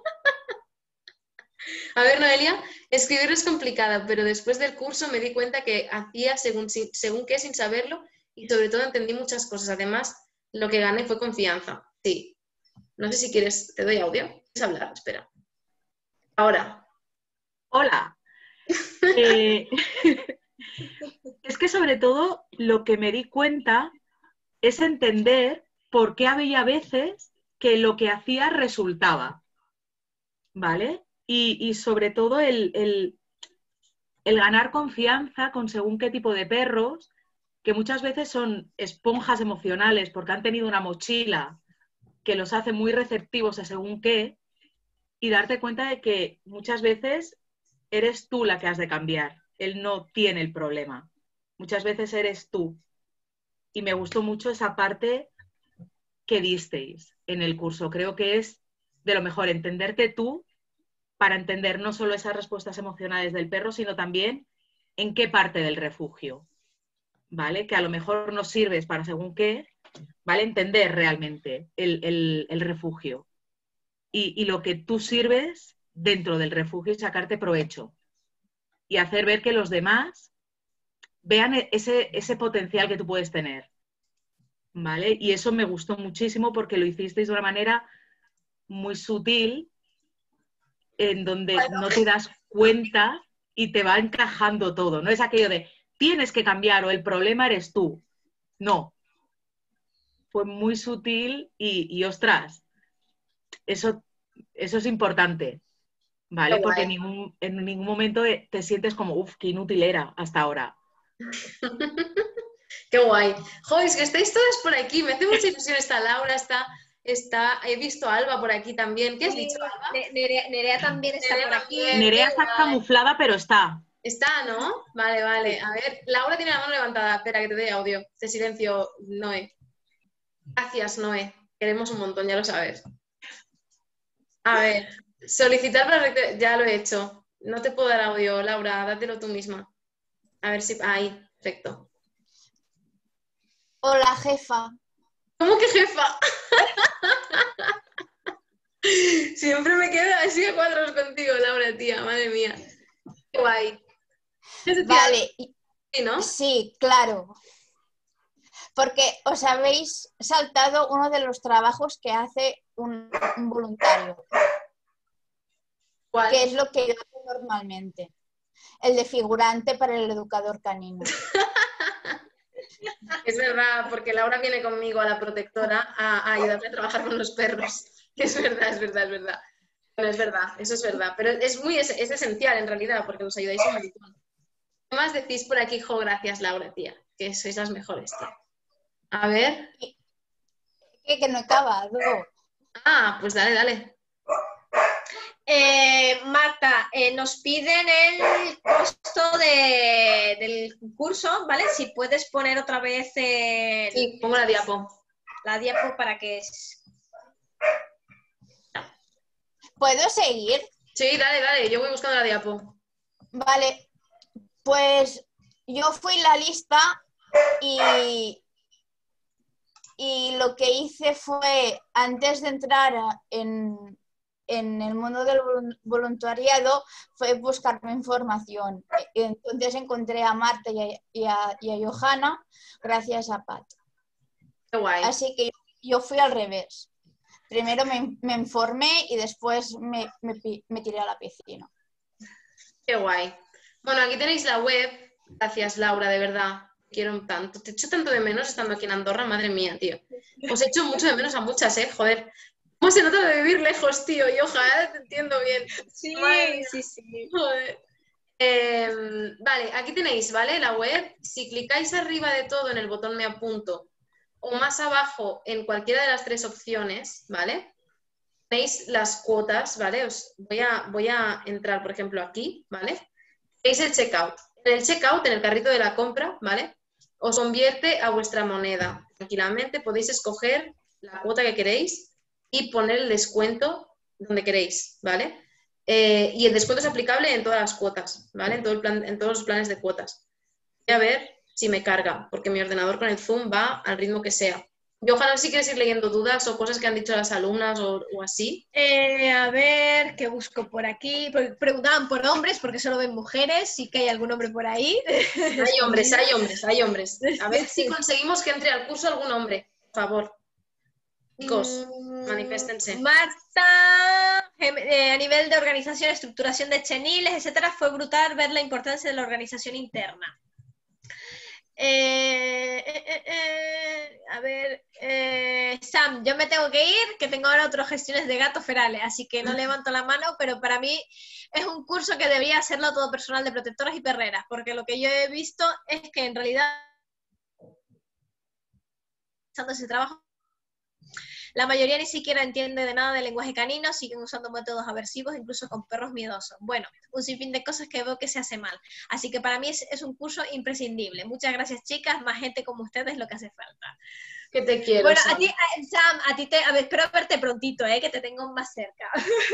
A ver, Noelia, escribir es complicada, pero después del curso me di cuenta que hacía según, según qué sin saberlo y sobre todo entendí muchas cosas. Además, lo que gané fue confianza. Sí. No sé si quieres, te doy audio. ¿Quieres hablar? Espera. Ahora. Hola. Eh, es que sobre todo lo que me di cuenta es entender por qué había veces que lo que hacía resultaba, ¿vale? Y, y sobre todo el, el, el ganar confianza con según qué tipo de perros, que muchas veces son esponjas emocionales porque han tenido una mochila que los hace muy receptivos a según qué, y darte cuenta de que muchas veces eres tú la que has de cambiar. Él no tiene el problema. Muchas veces eres tú. Y me gustó mucho esa parte que disteis en el curso. Creo que es de lo mejor entenderte tú para entender no solo esas respuestas emocionales del perro, sino también en qué parte del refugio, ¿vale? Que a lo mejor no sirves para según qué, ¿vale? Entender realmente el, el, el refugio y, y lo que tú sirves dentro del refugio y sacarte provecho y hacer ver que los demás vean ese, ese potencial que tú puedes tener, ¿vale? Y eso me gustó muchísimo porque lo hicisteis de una manera muy sutil, en donde no te das cuenta y te va encajando todo. No es aquello de tienes que cambiar o el problema eres tú. No. Fue muy sutil y, y ostras, eso, eso es importante, Qué ¿vale? Porque en guay. ningún, en ningún momento te sientes como, uff, qué inútil era hasta ahora. Qué guay. Joder, es que estáis todas por aquí. Me hace mucha ilusión. Está Laura, está, está, he visto a Alba por aquí también. ¿Qué has dicho, Alba? Ne- Nerea, Nerea también está Nerea por aquí. también, qué Nerea está guay. camuflada, pero está. Está, ¿no? Vale, vale. A ver, Laura tiene la mano levantada. Espera, que te dé audio. Te silencio, Noé. Gracias, Noé. Queremos un montón, ya lo sabes. A ver, solicitar para... recre- Ya lo he hecho. No te puedo dar audio, Laura. Dátelo tú misma. A ver si... Ahí, perfecto. Hola, jefa. ¿Cómo que jefa? Siempre me quedo así a cuadros contigo, Laura, tía. Madre mía. Qué guay. Vale, y- Sí, ¿no? sí, claro. Porque os habéis saltado uno de los trabajos que hace un, un voluntario, ¿Cuál? que es lo que yo hago normalmente. El de figurante para el educador canino. Es verdad, porque Laura viene conmigo a la protectora a, a ayudarme a trabajar con los perros. Es verdad, es verdad, es verdad. Bueno, es verdad, eso es verdad. Pero es muy es, es esencial en realidad, porque nos ayudáis un montón. ¿Qué más decís por aquí? Jo, gracias, Laura, tía. Que sois las mejores, tía. A ver. Que, que no he acabado. Ah, pues dale, dale. Eh, Marta, eh, nos piden el costo de, del curso, ¿vale? Si puedes poner otra vez el, Sí, pongo la diapo. la diapo para que... Es... ¿Puedo seguir? Sí, dale, dale. Yo voy buscando la diapo. Vale, pues yo fui la lista y, y lo que hice fue, antes de entrar en, en el mundo del voluntariado, fue buscarme información. Entonces encontré a Marta y a, y a, y a Johanna gracias a Pat. Qué guay. Así que yo fui al revés. Primero me, me informé y después me, me, me tiré a la piscina. Qué guay. Bueno, aquí tenéis la web. Gracias, Laura, de verdad. Quiero tanto. Te echo tanto de menos estando aquí en Andorra, madre mía, tío. Os echo mucho de menos a muchas, ¿eh? Joder. ¿Cómo se nota de vivir lejos, tío? Y ojalá te entiendo bien. Sí, sí, sí. Joder. Eh, vale, aquí tenéis, ¿vale? La web. Si clicáis arriba de todo en el botón me apunto o más abajo en cualquiera de las tres opciones, ¿vale? Tenéis las cuotas, ¿vale? Os voy a, voy a entrar, por ejemplo, aquí, ¿vale? Veis el checkout. En el checkout, en el carrito de la compra, ¿vale? Os convierte a vuestra moneda. Tranquilamente podéis escoger la cuota que queréis y poner el descuento donde queréis, ¿vale? Eh, y el descuento es aplicable en todas las cuotas, ¿vale? En, todo el plan, en todos los planes de cuotas. Voy a ver si me carga, porque mi ordenador con el Zoom va al ritmo que sea. Johanna, si quieres ir leyendo dudas o cosas que han dicho las alumnas o, o así. Eh, a ver, ¿qué busco por aquí? Preguntaban por hombres, porque solo ven mujeres. Sí que hay algún hombre por ahí. Hay hombres, hay hombres, hay hombres. A ver si conseguimos que entre al curso algún hombre, por favor. Chicos, Mm, maniféstense. Marta, Eh, a nivel de organización, estructuración de cheniles, etcétera, fue brutal ver la importancia de la organización interna. Eh, eh, eh, eh, a ver, eh, Sam, yo me tengo que ir, que tengo ahora otras gestiones de gatos ferales, así que no levanto la mano, pero para mí es un curso que debería hacerlo todo personal de protectoras y perreras, porque lo que yo he visto es que en realidad ese trabajo la mayoría ni siquiera entiende de nada del lenguaje canino, siguen usando métodos aversivos, incluso con perros miedosos. Bueno, un sinfín de cosas que veo que se hace mal. Así que para mí es, es un curso imprescindible. Muchas gracias, chicas. Más gente como ustedes es lo que hace falta. Que te quiero, Bueno, Sam. a ti, a, Sam, a ti te... A ver, espero verte prontito, ¿eh? Que te tengo más cerca.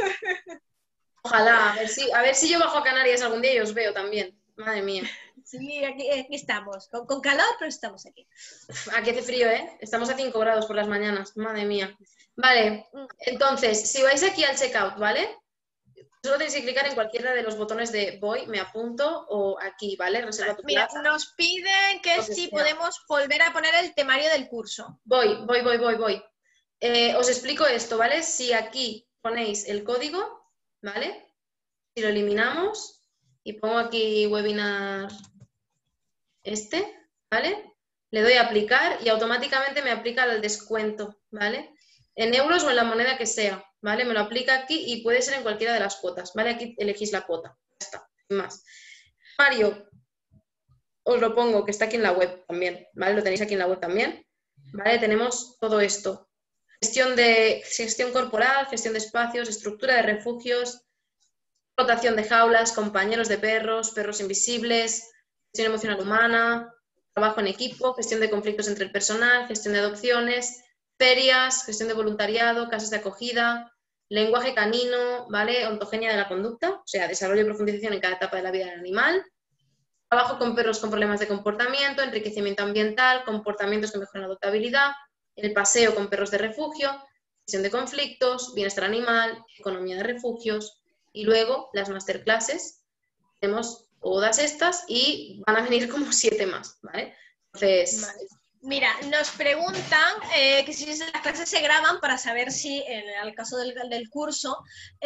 Ojalá, a ver si, a ver si yo bajo a Canarias algún día y os veo también. Madre mía. Sí, aquí, aquí estamos. Con, con calor, pero estamos aquí. Aquí hace frío, ¿eh? Estamos a cinco grados por las mañanas. Madre mía. Vale, entonces, si vais aquí al checkout, ¿vale? Solo tenéis que clicar en cualquiera de los botones de voy, me apunto o aquí, ¿vale? Reserva tu Mira, plaza. nos piden que Lo que si sea. podemos volver a poner el temario del curso. Voy, voy, voy, voy, voy. Eh, os explico esto, ¿vale? Si aquí ponéis el código, ¿vale? Si lo eliminamos y pongo aquí webinar este, ¿vale? Le doy a aplicar y automáticamente me aplica el descuento, ¿vale? En euros o en la moneda que sea, ¿vale? Me lo aplica aquí y puede ser en cualquiera de las cuotas, ¿vale? Aquí elegís la cuota, ya está, sin más. Mario, os lo pongo, que está aquí en la web también, ¿vale? Lo tenéis aquí en la web también, ¿vale? Tenemos todo esto. Gestión de gestión corporal, gestión de espacios, estructura de refugios, rotación de jaulas, compañeros de perros, perros invisibles, gestión emocional humana, trabajo en equipo, gestión de conflictos entre el personal, gestión de adopciones, ferias, gestión de voluntariado, casas de acogida, lenguaje canino, ¿vale? Ontogenia de la conducta, o sea, desarrollo y profundización en cada etapa de la vida del animal, trabajo con perros con problemas de comportamiento, enriquecimiento ambiental, comportamientos que mejoran la adoptabilidad, el paseo con perros de refugio, gestión de conflictos, bienestar animal, economía de refugios y luego las masterclasses. Tenemos todas estas y van a venir como siete más, ¿vale? Entonces... Vale. Mira, nos preguntan eh, que si las clases se graban para saber si, en el caso del, del curso,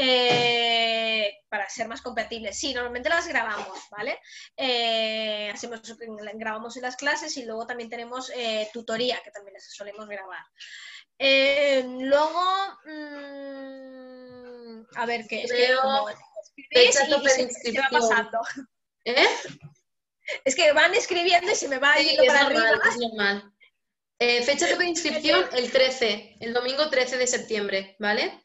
eh, para ser más compatibles. Sí, normalmente las grabamos, ¿vale? Eh, hacemos, grabamos en las clases y luego también tenemos eh, tutoría, que también las solemos grabar. Eh, luego, mmm, a ver, ¿qué? Es que como escribís y, y se, se va pasando. ¿Eh? Es que van escribiendo y se me va sí, yendo para normal, arriba. Es normal. Eh, fecha de inscripción el trece, el domingo trece de septiembre, ¿vale?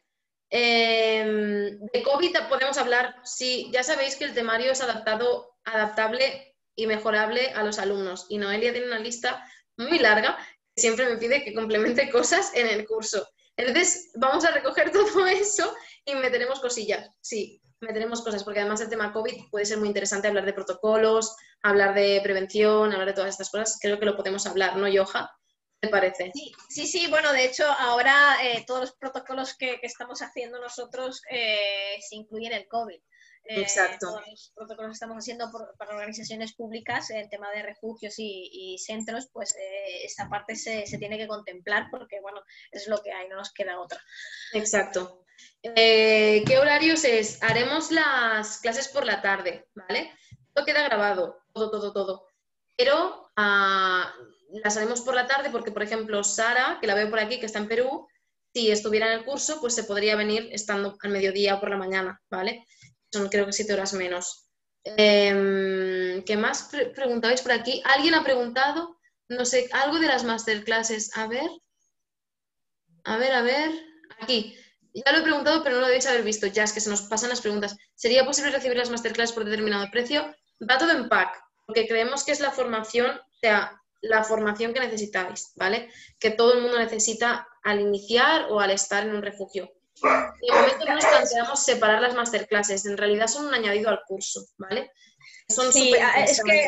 Eh, de COVID podemos hablar, sí, ya sabéis que el temario es adaptado, adaptable y mejorable a los alumnos. Y Noelia tiene una lista muy larga que siempre me pide que complemente cosas en el curso. Entonces, vamos a recoger todo eso y meteremos cosillas, sí. Meteremos cosas, porque además el tema COVID puede ser muy interesante hablar de protocolos, hablar de prevención, hablar de todas estas cosas. Creo que lo podemos hablar, ¿no, Yoja? ¿Te parece? Sí, sí, sí, bueno, de hecho, ahora eh, todos los protocolos que, que estamos haciendo nosotros eh, se incluyen el COVID. Eh, Exacto. Todos los protocolos que estamos haciendo por, para organizaciones públicas, el tema de refugios y, y centros, pues eh, esta parte se, se tiene que contemplar porque, bueno, es lo que hay, no nos queda otra. Exacto. Eh, ¿Qué horarios es? Haremos las clases por la tarde, ¿vale? Todo queda grabado, todo, todo, todo. Pero uh, las haremos por la tarde porque, por ejemplo, Sara, que la veo por aquí, que está en Perú, si estuviera en el curso, pues se podría venir estando al mediodía o por la mañana, ¿vale? Son creo que siete horas menos. Eh, ¿Qué más pre preguntabais por aquí? ¿Alguien ha preguntado? No sé, algo de las masterclasses. A ver. A ver, a ver. Aquí. Ya lo he preguntado, pero no lo debéis haber visto. Ya es que se nos pasan las preguntas. ¿Sería posible recibir las masterclass por determinado precio? Va todo en pack, porque creemos que es la formación, o sea, la formación que necesitáis, ¿vale? Que todo el mundo necesita al iniciar o al estar en un refugio. De momento no nos planteamos separar las masterclasses, en realidad son un añadido al curso, ¿vale? Son sí, es que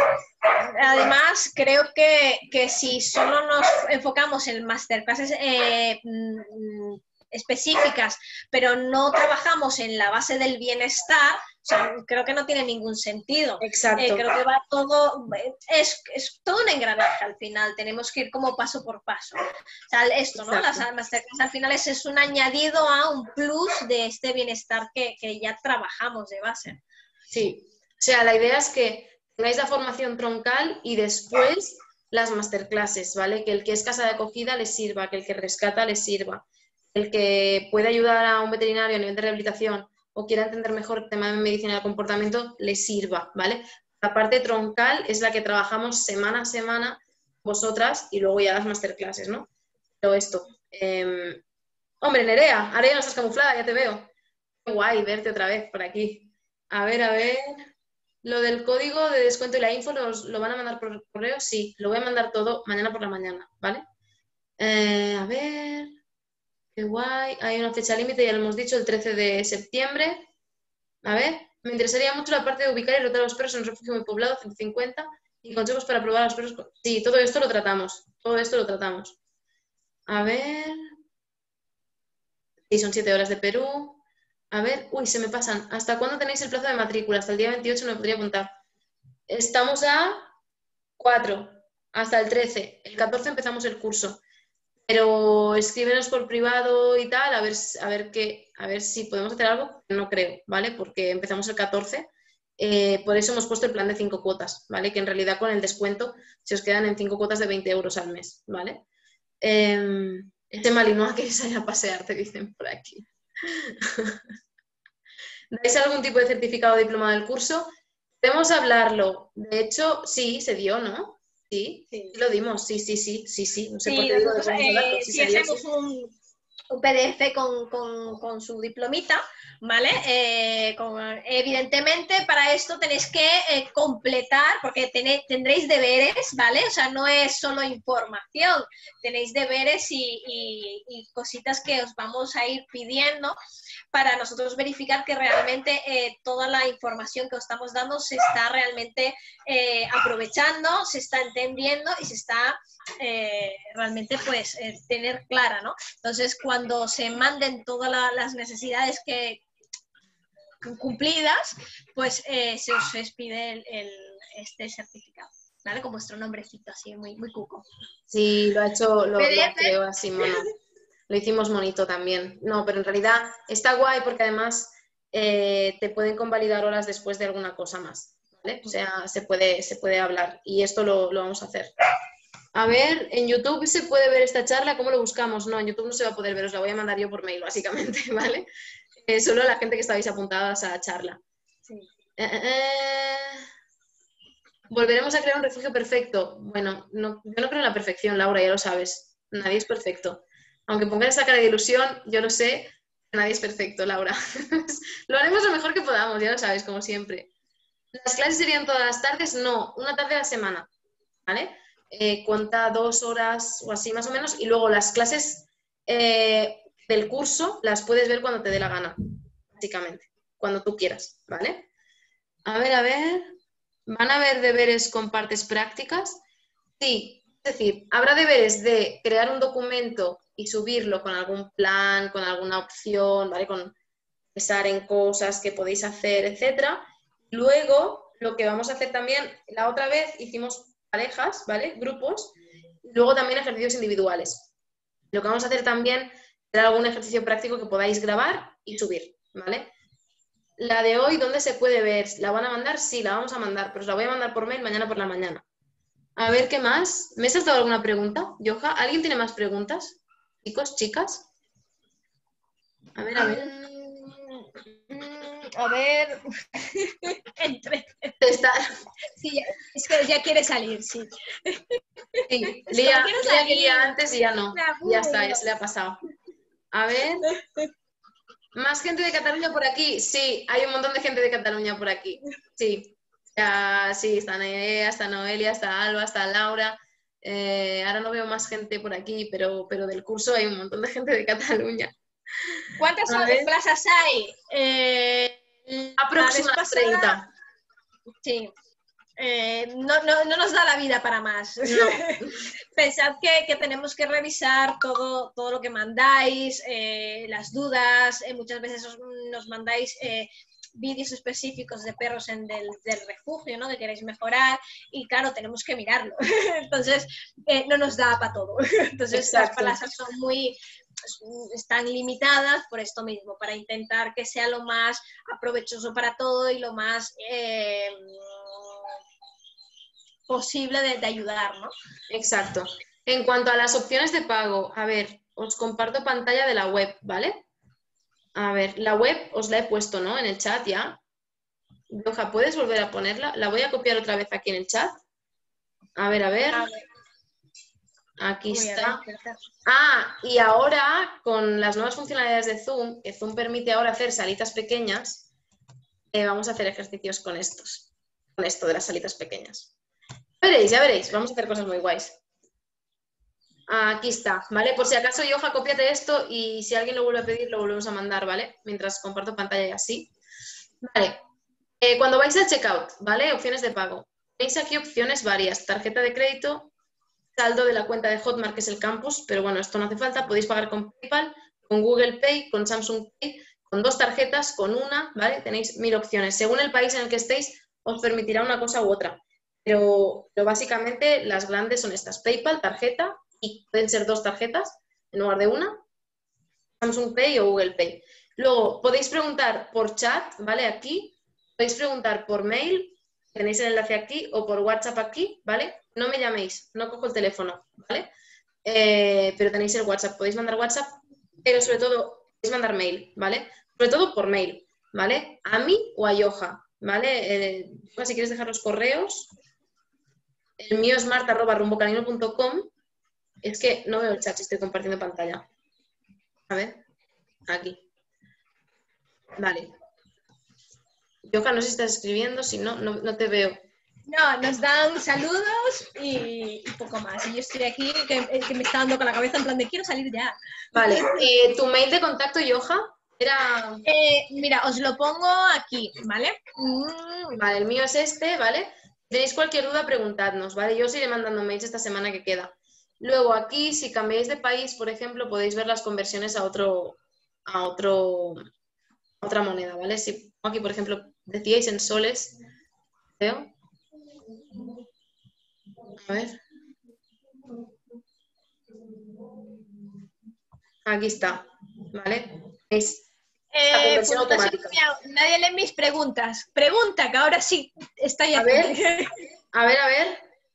además creo que, que si solo nos enfocamos en masterclasses eh, específicas, pero no trabajamos en la base del bienestar, o sea, creo que no tiene ningún sentido. Exacto. Eh, creo que va todo, es, es todo un engranaje al final, tenemos que ir como paso por paso. O sea, esto, ¿no? Las masterclass al final es, es un añadido a un plus de este bienestar que, que ya trabajamos de base. Sí, o sea, la idea es que tengáis la formación troncal y después las masterclasses, ¿vale? Que el que es casa de acogida les sirva, que el que rescata les sirva, el que puede ayudar a un veterinario a nivel de rehabilitación o quiera entender mejor el tema de medicina del comportamiento, les sirva, ¿vale? La parte troncal es la que trabajamos semana a semana vosotras y luego ya las masterclasses, ¿no? Pero esto. Eh... Hombre, Nerea, ahora ya no estás camuflada, ya te veo. Qué guay verte otra vez por aquí. A ver, a ver... Lo del código de descuento y la info, ¿los, ¿lo van a mandar por correo? Sí, lo voy a mandar todo mañana por la mañana, ¿vale? Eh, a ver... Qué guay. Hay una fecha límite, ya lo hemos dicho, el trece de septiembre. A ver, me interesaría mucho la parte de ubicar y rotar a los perros en un refugio muy poblado, ciento cincuenta, y consejos para probar a los perros. Sí, todo esto lo tratamos. Todo esto lo tratamos. A ver... Sí, son siete horas de Perú. A ver, uy, se me pasan. ¿Hasta cuándo tenéis el plazo de matrícula? Hasta el día veintiocho no me podría apuntar. Estamos a cuatro, hasta el trece. El catorce empezamos el curso. Pero escríbenos por privado y tal, a ver, a ver, qué, a ver si podemos hacer algo. No creo, ¿vale? Porque empezamos el catorce. Eh, por eso hemos puesto el plan de cinco cuotas, ¿vale? Que en realidad con el descuento se os quedan en cinco cuotas de veinte euros al mes, ¿vale? Eh, este Malinois que se vaya a pasear, te dicen por aquí. ¿Dais algún tipo de certificado o diploma del curso? Podemos hablarlo. De hecho, sí, se dio, ¿no? Sí, sí, lo dimos. Sí, sí, sí, sí, sí. No sé sí, por qué digo nosotros, de eh, sí, si hacemos sí. un, un P D F con, con, con su diplomita, ¿vale? Eh, con, evidentemente, para esto tenéis que eh, completar, porque tenéis, tendréis deberes, ¿vale? O sea, no es solo información, tenéis deberes y, y, y cositas que os vamos a ir pidiendo para nosotros verificar que realmente eh, toda la información que os estamos dando se está realmente eh, aprovechando, se está entendiendo y se está eh, realmente pues eh, tener clara, ¿no? Entonces, cuando se manden todas la, las necesidades que cumplidas, pues eh, se os pide el, el, este certificado, ¿vale? Con vuestro nombrecito así, muy, muy cuco. Sí, lo ha hecho, lo, lo creo así, mono. Lo hicimos bonito también. No, pero en realidad está guay porque además eh, te pueden convalidar horas después de alguna cosa más, ¿vale? O sea, se puede, se puede hablar y esto lo, lo vamos a hacer. A ver, en YouTube se puede ver esta charla, ¿cómo lo buscamos? No, en YouTube no se va a poder ver, os la voy a mandar yo por mail, básicamente, ¿vale? Eh, solo la gente que estabais apuntadas a la charla. Sí. Eh, eh, ¿Volveremos a crear un refugio perfecto? Bueno, no, yo no creo en la perfección, Laura, ya lo sabes. Nadie es perfecto. Aunque pongas esa cara de ilusión, yo lo sé, nadie es perfecto, Laura. Lo haremos lo mejor que podamos, ya lo sabes, como siempre. ¿Las clases serían todas las tardes? No, una tarde a la semana, ¿vale? Eh, cuenta dos horas o así más o menos, y luego las clases eh, del curso las puedes ver cuando te dé la gana, básicamente, cuando tú quieras, ¿vale? A ver, a ver, ¿van a haber deberes con partes prácticas? Sí, es decir, habrá deberes de crear un documento y subirlo con algún plan, con alguna opción, ¿vale? Con pensar en cosas que podéis hacer, etcétera. Luego, lo que vamos a hacer también, la otra vez hicimos parejas, ¿vale? Grupos, y luego también ejercicios individuales. Lo que vamos a hacer también será algún ejercicio práctico que podáis grabar y subir, ¿vale? La de hoy, ¿dónde se puede ver? ¿La van a mandar? Sí, la vamos a mandar, pero os la voy a mandar por mail mañana por la mañana. A ver, ¿qué más? ¿Me has saltado alguna pregunta, Yoja? ¿Alguien tiene más preguntas? Chicos, chicas. A ver, a ver. A ver. Entre. Está... Sí, es que ya quiere salir, sí. Sí, Lía, Lía quería antes y ya no. Ya está, ya se le ha pasado. A ver. ¿Más gente de Cataluña por aquí? Sí, hay un montón de gente de Cataluña por aquí. Sí. Ya, sí, está Nerea, está Noelia, está Alba, está Laura. Eh, ahora no veo más gente por aquí, pero, pero del curso hay un montón de gente de Cataluña. ¿Cuántas plazas hay? Eh, Aproximadamente treinta. Sí. eh, no, no, no nos da la vida para más. No. Pensad que, que tenemos que revisar todo, todo lo que mandáis, eh, las dudas, eh, muchas veces os, nos mandáis eh, vídeos específicos de perros en del, del refugio, ¿no? Que queréis mejorar y claro, tenemos que mirarlo. Entonces, eh, no nos da para todo. Entonces, Exacto. las plazas son muy... están limitadas por esto mismo, para intentar que sea lo más aprovechoso para todo y lo más eh, posible de, de ayudar, ¿no? Exacto. En cuanto a las opciones de pago, a ver, os comparto pantalla de la web, ¿vale? A ver, la web os la he puesto, ¿no? En el chat ya. Yoja, ¿puedes volver a ponerla? La voy a copiar otra vez aquí en el chat. A ver, a ver. A ver. Aquí Uy, a está. ver, espera. Ah, y ahora con las nuevas funcionalidades de Zoom, que Zoom permite ahora hacer salitas pequeñas, eh, vamos a hacer ejercicios con estos, con esto de las salitas pequeñas. Ya veréis, ya veréis, vamos a hacer cosas muy guays. Aquí está, ¿vale? Por si acaso, Yoja, cópiate esto y si alguien lo vuelve a pedir, lo volvemos a mandar, ¿vale? Mientras comparto pantalla y así. Vale. Eh, cuando vais al checkout, ¿vale? Opciones de pago. Tenéis aquí opciones varias. Tarjeta de crédito, saldo de la cuenta de Hotmart, que es el campus, pero bueno, esto no hace falta. Podéis pagar con PayPal, con Google Pay, con Samsung Pay, con dos tarjetas, con una, ¿vale? Tenéis mil opciones. Según el país en el que estéis, os permitirá una cosa u otra. Pero, pero básicamente las grandes son estas. PayPal, tarjeta, y pueden ser dos tarjetas en lugar de una. Samsung Pay o Google Pay. Luego, podéis preguntar por chat, ¿vale? Aquí. Podéis preguntar por mail, tenéis el enlace aquí, o por WhatsApp aquí, ¿vale? No me llaméis, no cojo el teléfono, ¿vale? Eh, pero tenéis el WhatsApp, podéis mandar WhatsApp, pero sobre todo podéis mandar mail, ¿vale? Sobre todo por mail, ¿vale? A mí o a Yoja, ¿vale? Eh, si quieres dejar los correos, el mío es marta arroba rumbocanino punto com. Es que no veo el chat si estoy compartiendo pantalla. A ver, aquí. Vale. Yoja, no sé si estás escribiendo, si no, no, no te veo. No, nos dan saludos y, y poco más. Y yo estoy aquí que, que me está dando con la cabeza en plan de quiero salir ya. Vale, eh, tu mail de contacto, Yoja, era... Eh, mira, os lo pongo aquí, ¿vale? Mm, Vale, el mío es este, ¿vale? Si tenéis cualquier duda, preguntadnos, ¿vale? Yo os iré mandando mails esta semana que queda. Luego aquí, si cambiáis de país, por ejemplo, podéis ver las conversiones a otro, a otro, a otra moneda, ¿vale? Si aquí, por ejemplo, decíais en soles, ¿veo? A ver. Aquí está, ¿vale? Es la eh, conversión pues, automática. mira, nadie lee mis preguntas. Pregunta, que ahora sí está ya. A ver, a ver, a ver.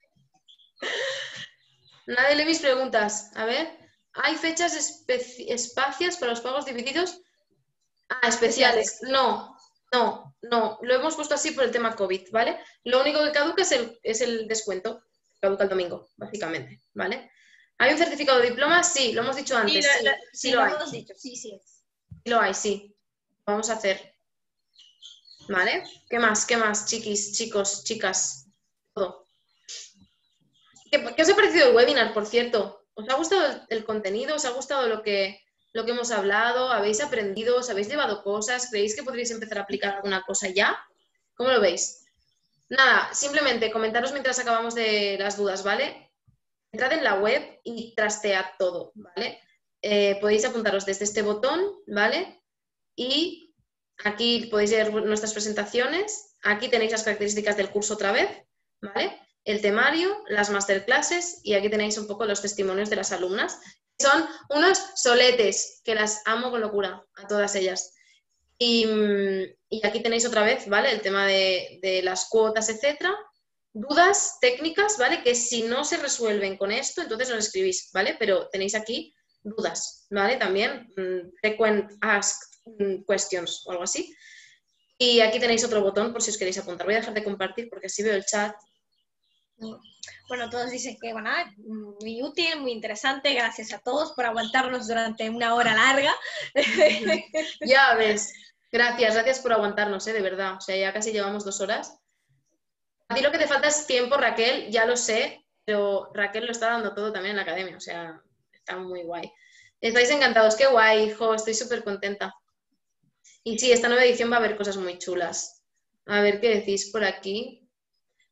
Nadie lee mis preguntas. A ver. ¿Hay fechas espacias para los pagos divididos? Ah, especiales. No, no, no. Lo hemos puesto así por el tema COVID, ¿vale? Lo único que caduca es el, es el descuento. Caduca el domingo, básicamente, ¿vale? ¿Hay un certificado de diploma? Sí, lo hemos dicho antes. Sí, Sí, lo, sí, sí, lo lo hay. hemos dicho, sí, sí. Sí lo hay, sí. Vamos a hacer. ¿Vale? ¿Qué más? ¿Qué más, chiquis, chicos, chicas? Todo. ¿Qué, qué os ha parecido el webinar, por cierto? ¿Os ha gustado el, el contenido? ¿Os ha gustado lo que, lo que hemos hablado? ¿Habéis aprendido? ¿Os habéis llevado cosas? ¿Creéis que podríais empezar a aplicar alguna cosa ya? ¿Cómo lo veis? Nada, simplemente comentaros mientras acabamos de las dudas, ¿vale? Entrad en la web y trastead todo, ¿vale? Eh, podéis apuntaros desde este botón, ¿vale? Y aquí podéis ver nuestras presentaciones. Aquí tenéis las características del curso otra vez, ¿vale? El temario, las masterclasses y aquí tenéis un poco los testimonios de las alumnas. Son unos soletes, que las amo con locura a todas ellas. Y, y aquí tenéis otra vez, ¿vale? El tema de, de las cuotas, etcétera. Dudas técnicas, ¿vale? Que si no se resuelven con esto, entonces nos escribís, ¿vale? Pero tenéis aquí dudas, ¿vale? También, um, frequent asked questions o algo así. Y aquí tenéis otro botón por si os queréis apuntar. Voy a dejar de compartir porque así veo el chat. Bueno, todos dicen que, bueno, muy útil, muy interesante. Gracias a todos por aguantarnos durante una hora larga. Ya ves. Gracias, gracias por aguantarnos, ¿eh? De verdad. O sea, ya casi llevamos dos horas. A ti lo que te falta es tiempo, Raquel, ya lo sé, pero Raquel lo está dando todo también en la academia, o sea, está muy guay. Estáis encantados, qué guay, hijo, estoy súper contenta. Y sí, esta nueva edición va a haber cosas muy chulas. A ver qué decís por aquí.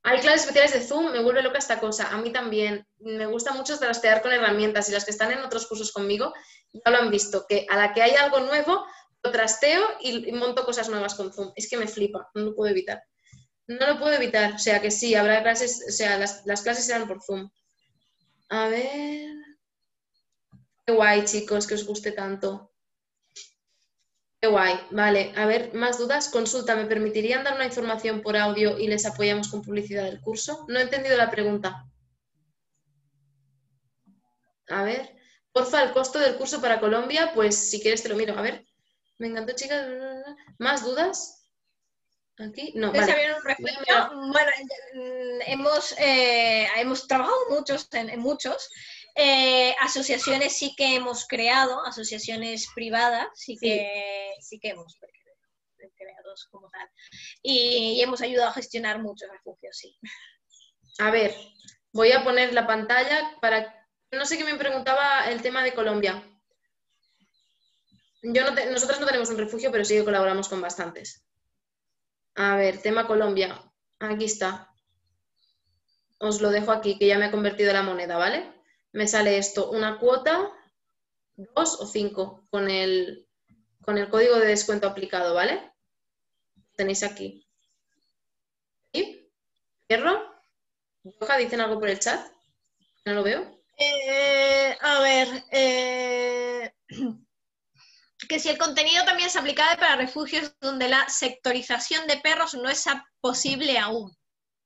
Hay clases especiales de Zoom, me vuelve loca esta cosa. A mí también. Me gusta mucho trastear con herramientas y las que están en otros cursos conmigo ya lo han visto, que a la que hay algo nuevo, lo trasteo y monto cosas nuevas con Zoom. Es que me flipa, no lo puedo evitar. No lo puedo evitar, o sea que sí, habrá clases, o sea, las, las clases serán por Zoom. A ver... Qué guay, chicos, que os guste tanto. Qué guay, vale. A ver, más dudas. Consulta, ¿me permitirían dar una información por audio y les apoyamos con publicidad del curso? No he entendido la pregunta. A ver, porfa, el costo del curso para Colombia, pues si quieres te lo miro. A ver, me encantó, chicas. ¿Más dudas? Aquí, no, ¿Ustedes vale. sabían un refugio? Bueno, hemos, eh, hemos trabajado muchos, en, en muchos. Eh, asociaciones sí que hemos creado, asociaciones privadas sí que sí, sí que hemos creado como tal. Y, y hemos ayudado a gestionar muchos refugios, sí. A ver, voy a poner la pantalla para... No sé qué me preguntaba el tema de Colombia. Yo no te... Nosotros no tenemos un refugio, pero sí que colaboramos con bastantes. A ver, tema Colombia. Aquí está. Os lo dejo aquí, que ya me ha convertido la moneda, ¿vale? Me sale esto, una cuota, dos o cinco, con el, con el código de descuento aplicado, ¿vale? Tenéis aquí. ¿Sí? ¿Cierro? ¿Yoja, dicen algo por el chat? ¿No lo veo? Eh, a ver... Eh... que si el contenido también es aplicable para refugios donde la sectorización de perros no es posible aún.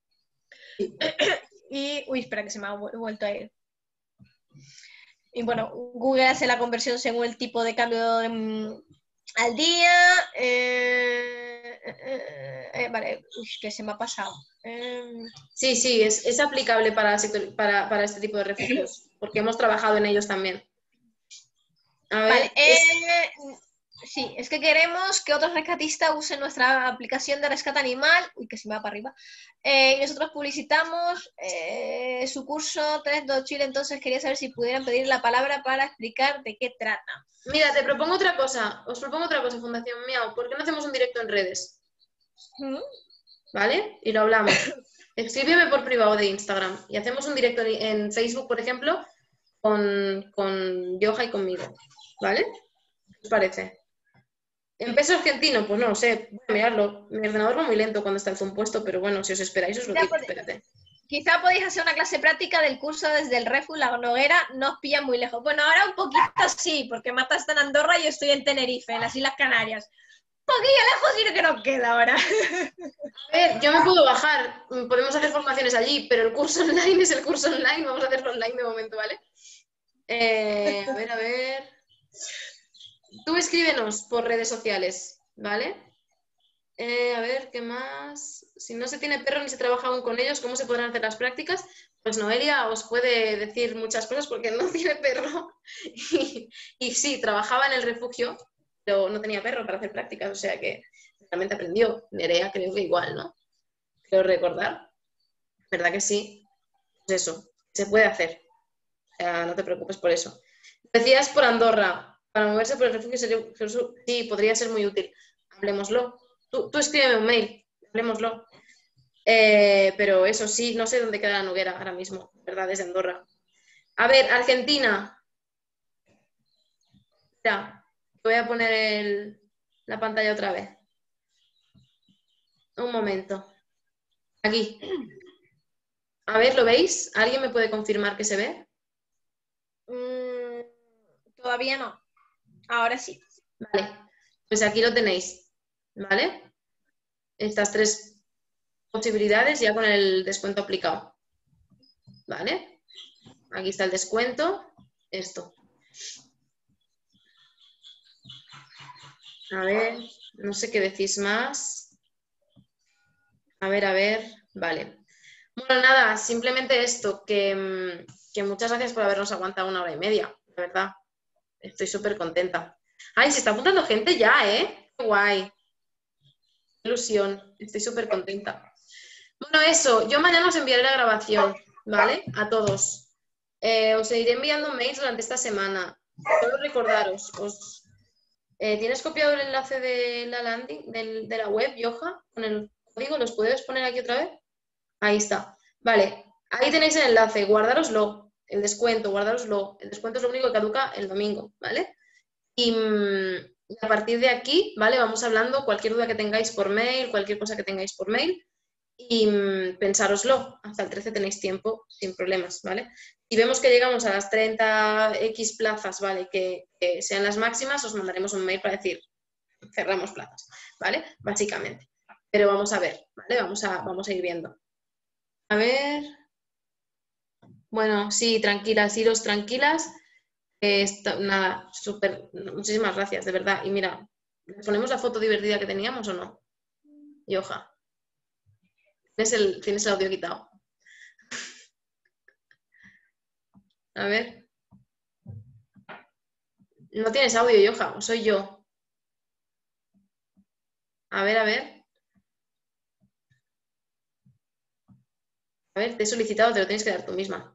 Y, uy, espera que se me ha vuelto a ir. Y bueno, Google hace la conversión según el tipo de cambio de, al día. Eh, eh, eh, vale, uy, que se me ha pasado. Eh... Sí, sí, es, es aplicable para, sector, para, para este tipo de refugios, porque hemos trabajado en ellos también. A ver, vale, eh, es... sí, es que queremos que otros rescatistas usen nuestra aplicación de rescate animal, uy, que se me va para arriba, eh, y nosotros publicitamos eh, su curso tres dos Chile, entonces quería saber si pudieran pedir la palabra para explicar de qué trata. Mira, te propongo otra cosa, os propongo otra cosa, Fundación Miau, ¿por qué no hacemos un directo en redes? ¿Mm? ¿Vale? Y lo hablamos. Escríbeme por privado de Instagram y hacemos un directo en Facebook, por ejemplo, con, con Yoja y conmigo, ¿vale? ¿Qué os parece? ¿En peso argentino? Pues no lo sé, voy a mirarlo. Mi ordenador va muy lento cuando está el zoom puesto, pero bueno, si os esperáis os lo digo, espérate. Quizá podéis hacer una clase práctica del curso desde el Refu La Noguera, no os pilla muy lejos. Bueno, ahora un poquito sí, porque Marta está en Andorra y yo estoy en Tenerife, en las Islas Canarias. Un poquillo lejos y que nos queda ahora. A ver, yo me puedo bajar, podemos hacer formaciones allí, pero el curso online es el curso online, vamos a hacerlo online de momento, ¿vale? Eh, a ver, a ver... Tú escríbenos por redes sociales, ¿vale? Eh, a ver, ¿qué más? Si no se tiene perro ni se trabaja aún con ellos, ¿cómo se podrán hacer las prácticas? Pues Noelia os puede decir muchas cosas porque no tiene perro. Y, y sí, trabajaba en el refugio, pero no tenía perro para hacer prácticas, o sea que realmente aprendió. Nerea creo que igual, ¿no? Creo recordar. ¿Verdad que sí? Pues eso, se puede hacer. O sea, no te preocupes por eso. Decías por Andorra. Para moverse por el refugio sería, sí, podría ser muy útil. Hablemoslo. Tú, tú escríbeme un mail, hablemoslo. Eh, pero eso sí, no sé dónde queda la Noguera ahora mismo, ¿verdad? Desde Andorra. A ver, Argentina. Ya, voy a poner el, la pantalla otra vez. Un momento. Aquí. A ver, ¿lo veis? ¿Alguien me puede confirmar que se ve? Mm, todavía no. Ahora sí. Vale, pues aquí lo tenéis, ¿vale? Estas tres posibilidades ya con el descuento aplicado, ¿vale? Aquí está el descuento, esto. A ver, no sé qué decís más. A ver, a ver, vale. Bueno, nada, simplemente esto, que, que muchas gracias por habernos aguantado una hora y media, la verdad. Estoy súper contenta. Ay, se está apuntando gente ya, ¿eh? Qué guay. Qué ilusión. Estoy súper contenta. Bueno, eso. Yo mañana os enviaré la grabación, ¿vale? A todos. Eh, os iré enviando mails durante esta semana. Solo recordaros. Os, eh, ¿Tienes copiado el enlace de la landing, del, de la web, Yoja? Con el código. ¿Los puedes poner aquí otra vez? Ahí está. Vale, ahí tenéis el enlace, guardároslo, el descuento, guardároslo. El descuento es lo único que caduca el domingo, ¿vale? Y, y a partir de aquí, ¿vale? Vamos hablando, cualquier duda que tengáis por mail, cualquier cosa que tengáis por mail, y mmm, pensároslo. Hasta el trece tenéis tiempo sin problemas, ¿vale? Si vemos que llegamos a las treinta equis plazas, ¿vale? Que, que sean las máximas, os mandaremos un mail para decir, cerramos plazas, ¿vale? Básicamente. Pero vamos a ver, ¿vale? Vamos a, vamos a ir viendo. A ver... Bueno, sí, tranquilas, iros tranquilas. Eh, esto, nada, súper, muchísimas gracias, de verdad. Y mira, ¿les ponemos la foto divertida que teníamos o no? Yoja. Tienes el, tienes el audio quitado. A ver. No tienes audio, Yoja, o soy yo. A ver, a ver. A ver, te he solicitado, te lo tienes que dar tú misma.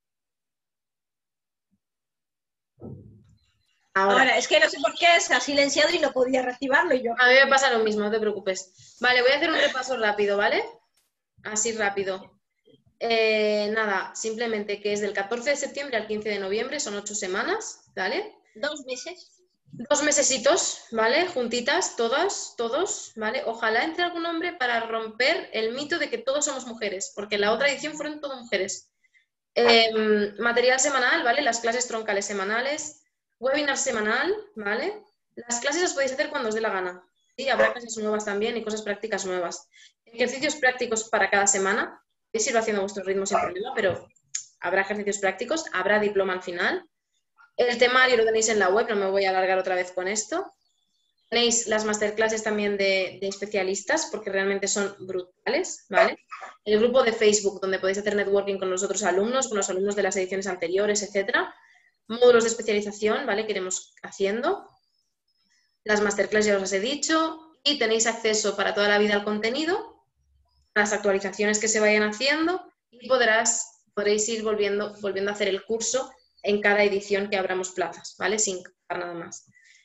Ahora. Ahora, es que no sé por qué se ha silenciado y no podía reactivarlo y yo. A mí me pasa lo mismo, no te preocupes. Vale, voy a hacer un repaso rápido, ¿vale? Así rápido. Eh, nada, simplemente que es del catorce de septiembre al quince de noviembre, son ocho semanas, ¿vale? Dos meses. Dos mesecitos, ¿vale? Juntitas, todas, todos, ¿vale? Ojalá entre algún hombre para romper el mito de que todos somos mujeres, porque en la otra edición fueron todas mujeres. Eh, material semanal, ¿vale? Las clases troncales semanales, webinar semanal, ¿vale? Las clases las podéis hacer cuando os dé la gana, ¿sí? Habrá clases nuevas también y cosas prácticas nuevas. Ejercicios prácticos para cada semana, podéis irlo haciendo a vuestro ritmo sin problema, pero habrá ejercicios prácticos, habrá diploma al final. El temario lo tenéis en la web, no me voy a alargar otra vez con esto. Tenéis las masterclasses también de, de especialistas, porque realmente son brutales, ¿vale? El grupo de Facebook, donde podéis hacer networking con los otros alumnos, con los alumnos de las ediciones anteriores, etcétera. Módulos de especialización, ¿vale? Que iremos haciendo. Las masterclasses ya os he dicho. Y tenéis acceso para toda la vida al contenido, a las actualizaciones que se vayan haciendo y podrás, podréis ir volviendo, volviendo a hacer el curso en cada edición que abramos plazas, ¿vale? Sin pagar nada más.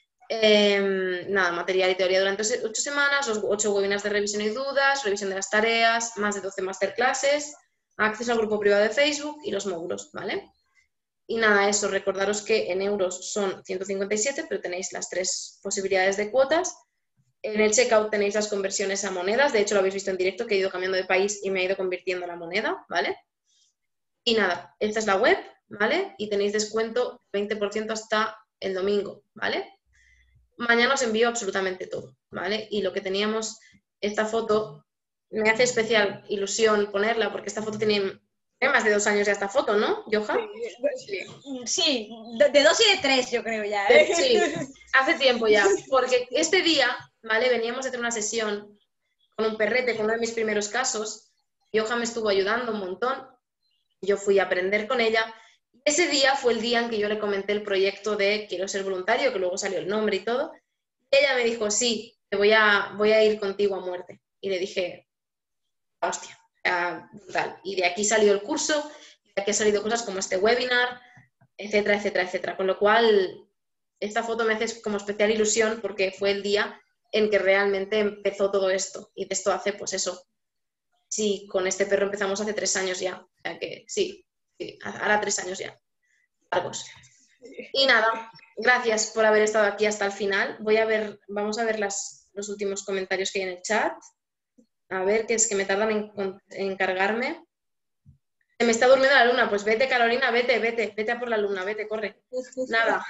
Eh, nada, material y teoría durante ocho semanas, los ocho webinars de revisión y dudas, revisión de las tareas, más de doce masterclasses, acceso al grupo privado de Facebook y los módulos, ¿vale? Y nada, eso, recordaros que en euros son ciento cincuenta y siete, pero tenéis las tres posibilidades de cuotas. En el checkout tenéis las conversiones a monedas, de hecho lo habéis visto en directo, que he ido cambiando de país y me he ido convirtiendo la moneda, ¿vale? Y nada, esta es la web, ¿vale? Y tenéis descuento veinte por ciento hasta el domingo, ¿vale? Mañana os envío absolutamente todo, ¿vale? Y lo que teníamos, esta foto, me hace especial ilusión ponerla, porque esta foto tiene, tiene más de dos años ya esta foto, ¿no, Yoja? Sí, sí, de, de dos y de tres yo creo ya, ¿eh? Sí, hace tiempo ya, porque este día, ¿vale? Veníamos a hacer una sesión con un perrete, con uno de mis primeros casos, Yoja me estuvo ayudando un montón, yo fui a aprender con ella. Ese día fue el día en que yo le comenté el proyecto de quiero ser voluntario, que luego salió el nombre y todo. Y ella me dijo, sí, te voy a, voy a ir contigo a muerte. Y le dije, hostia, brutal. Y de aquí salió el curso, de aquí han salido cosas como este webinar, etcétera, etcétera, etcétera. Con lo cual, esta foto me hace como especial ilusión porque fue el día en que realmente empezó todo esto. Y de esto hace, pues eso, sí, con este perro empezamos hace tres años ya. O sea que sí. Sí, hará tres años ya, largos. Y nada, gracias por haber estado aquí hasta el final. Voy a ver, vamos a ver las, los últimos comentarios que hay en el chat. A ver, que es que me tardan en, en cargarme. Se me está durmiendo la luna, pues vete, Carolina, vete, vete, vete a por la luna, vete, corre. Nada.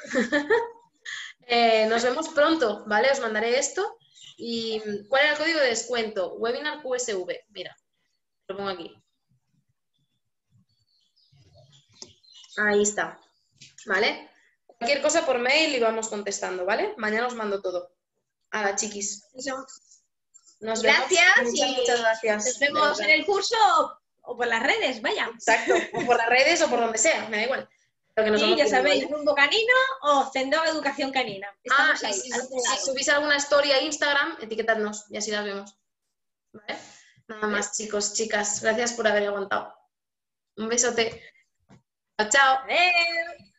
eh, nos vemos pronto, ¿vale? Os mandaré esto. ¿Y cuál era el código de descuento? Webinar Q S V, mira, lo pongo aquí. Ahí está, ¿vale? Cualquier cosa por mail y vamos contestando, ¿vale? Mañana os mando todo. Hala, chiquis. Nos Gracias vemos. Muchas, y muchas gracias. nos vemos en el curso o por las redes, vaya. Exacto, o por las redes o por donde sea, me da igual. Pero que nos Sí, vamos ya viendo, sabéis, ¿vale? Rumbo Canino o Zendog Educación Canina. Estamos Ah, ahí. y si, si subís alguna story a Instagram, etiquetadnos y así las vemos. ¿Vale? Nada más, chicos, chicas. Gracias por haber aguantado. Un besote. Chao, chao. Adiós.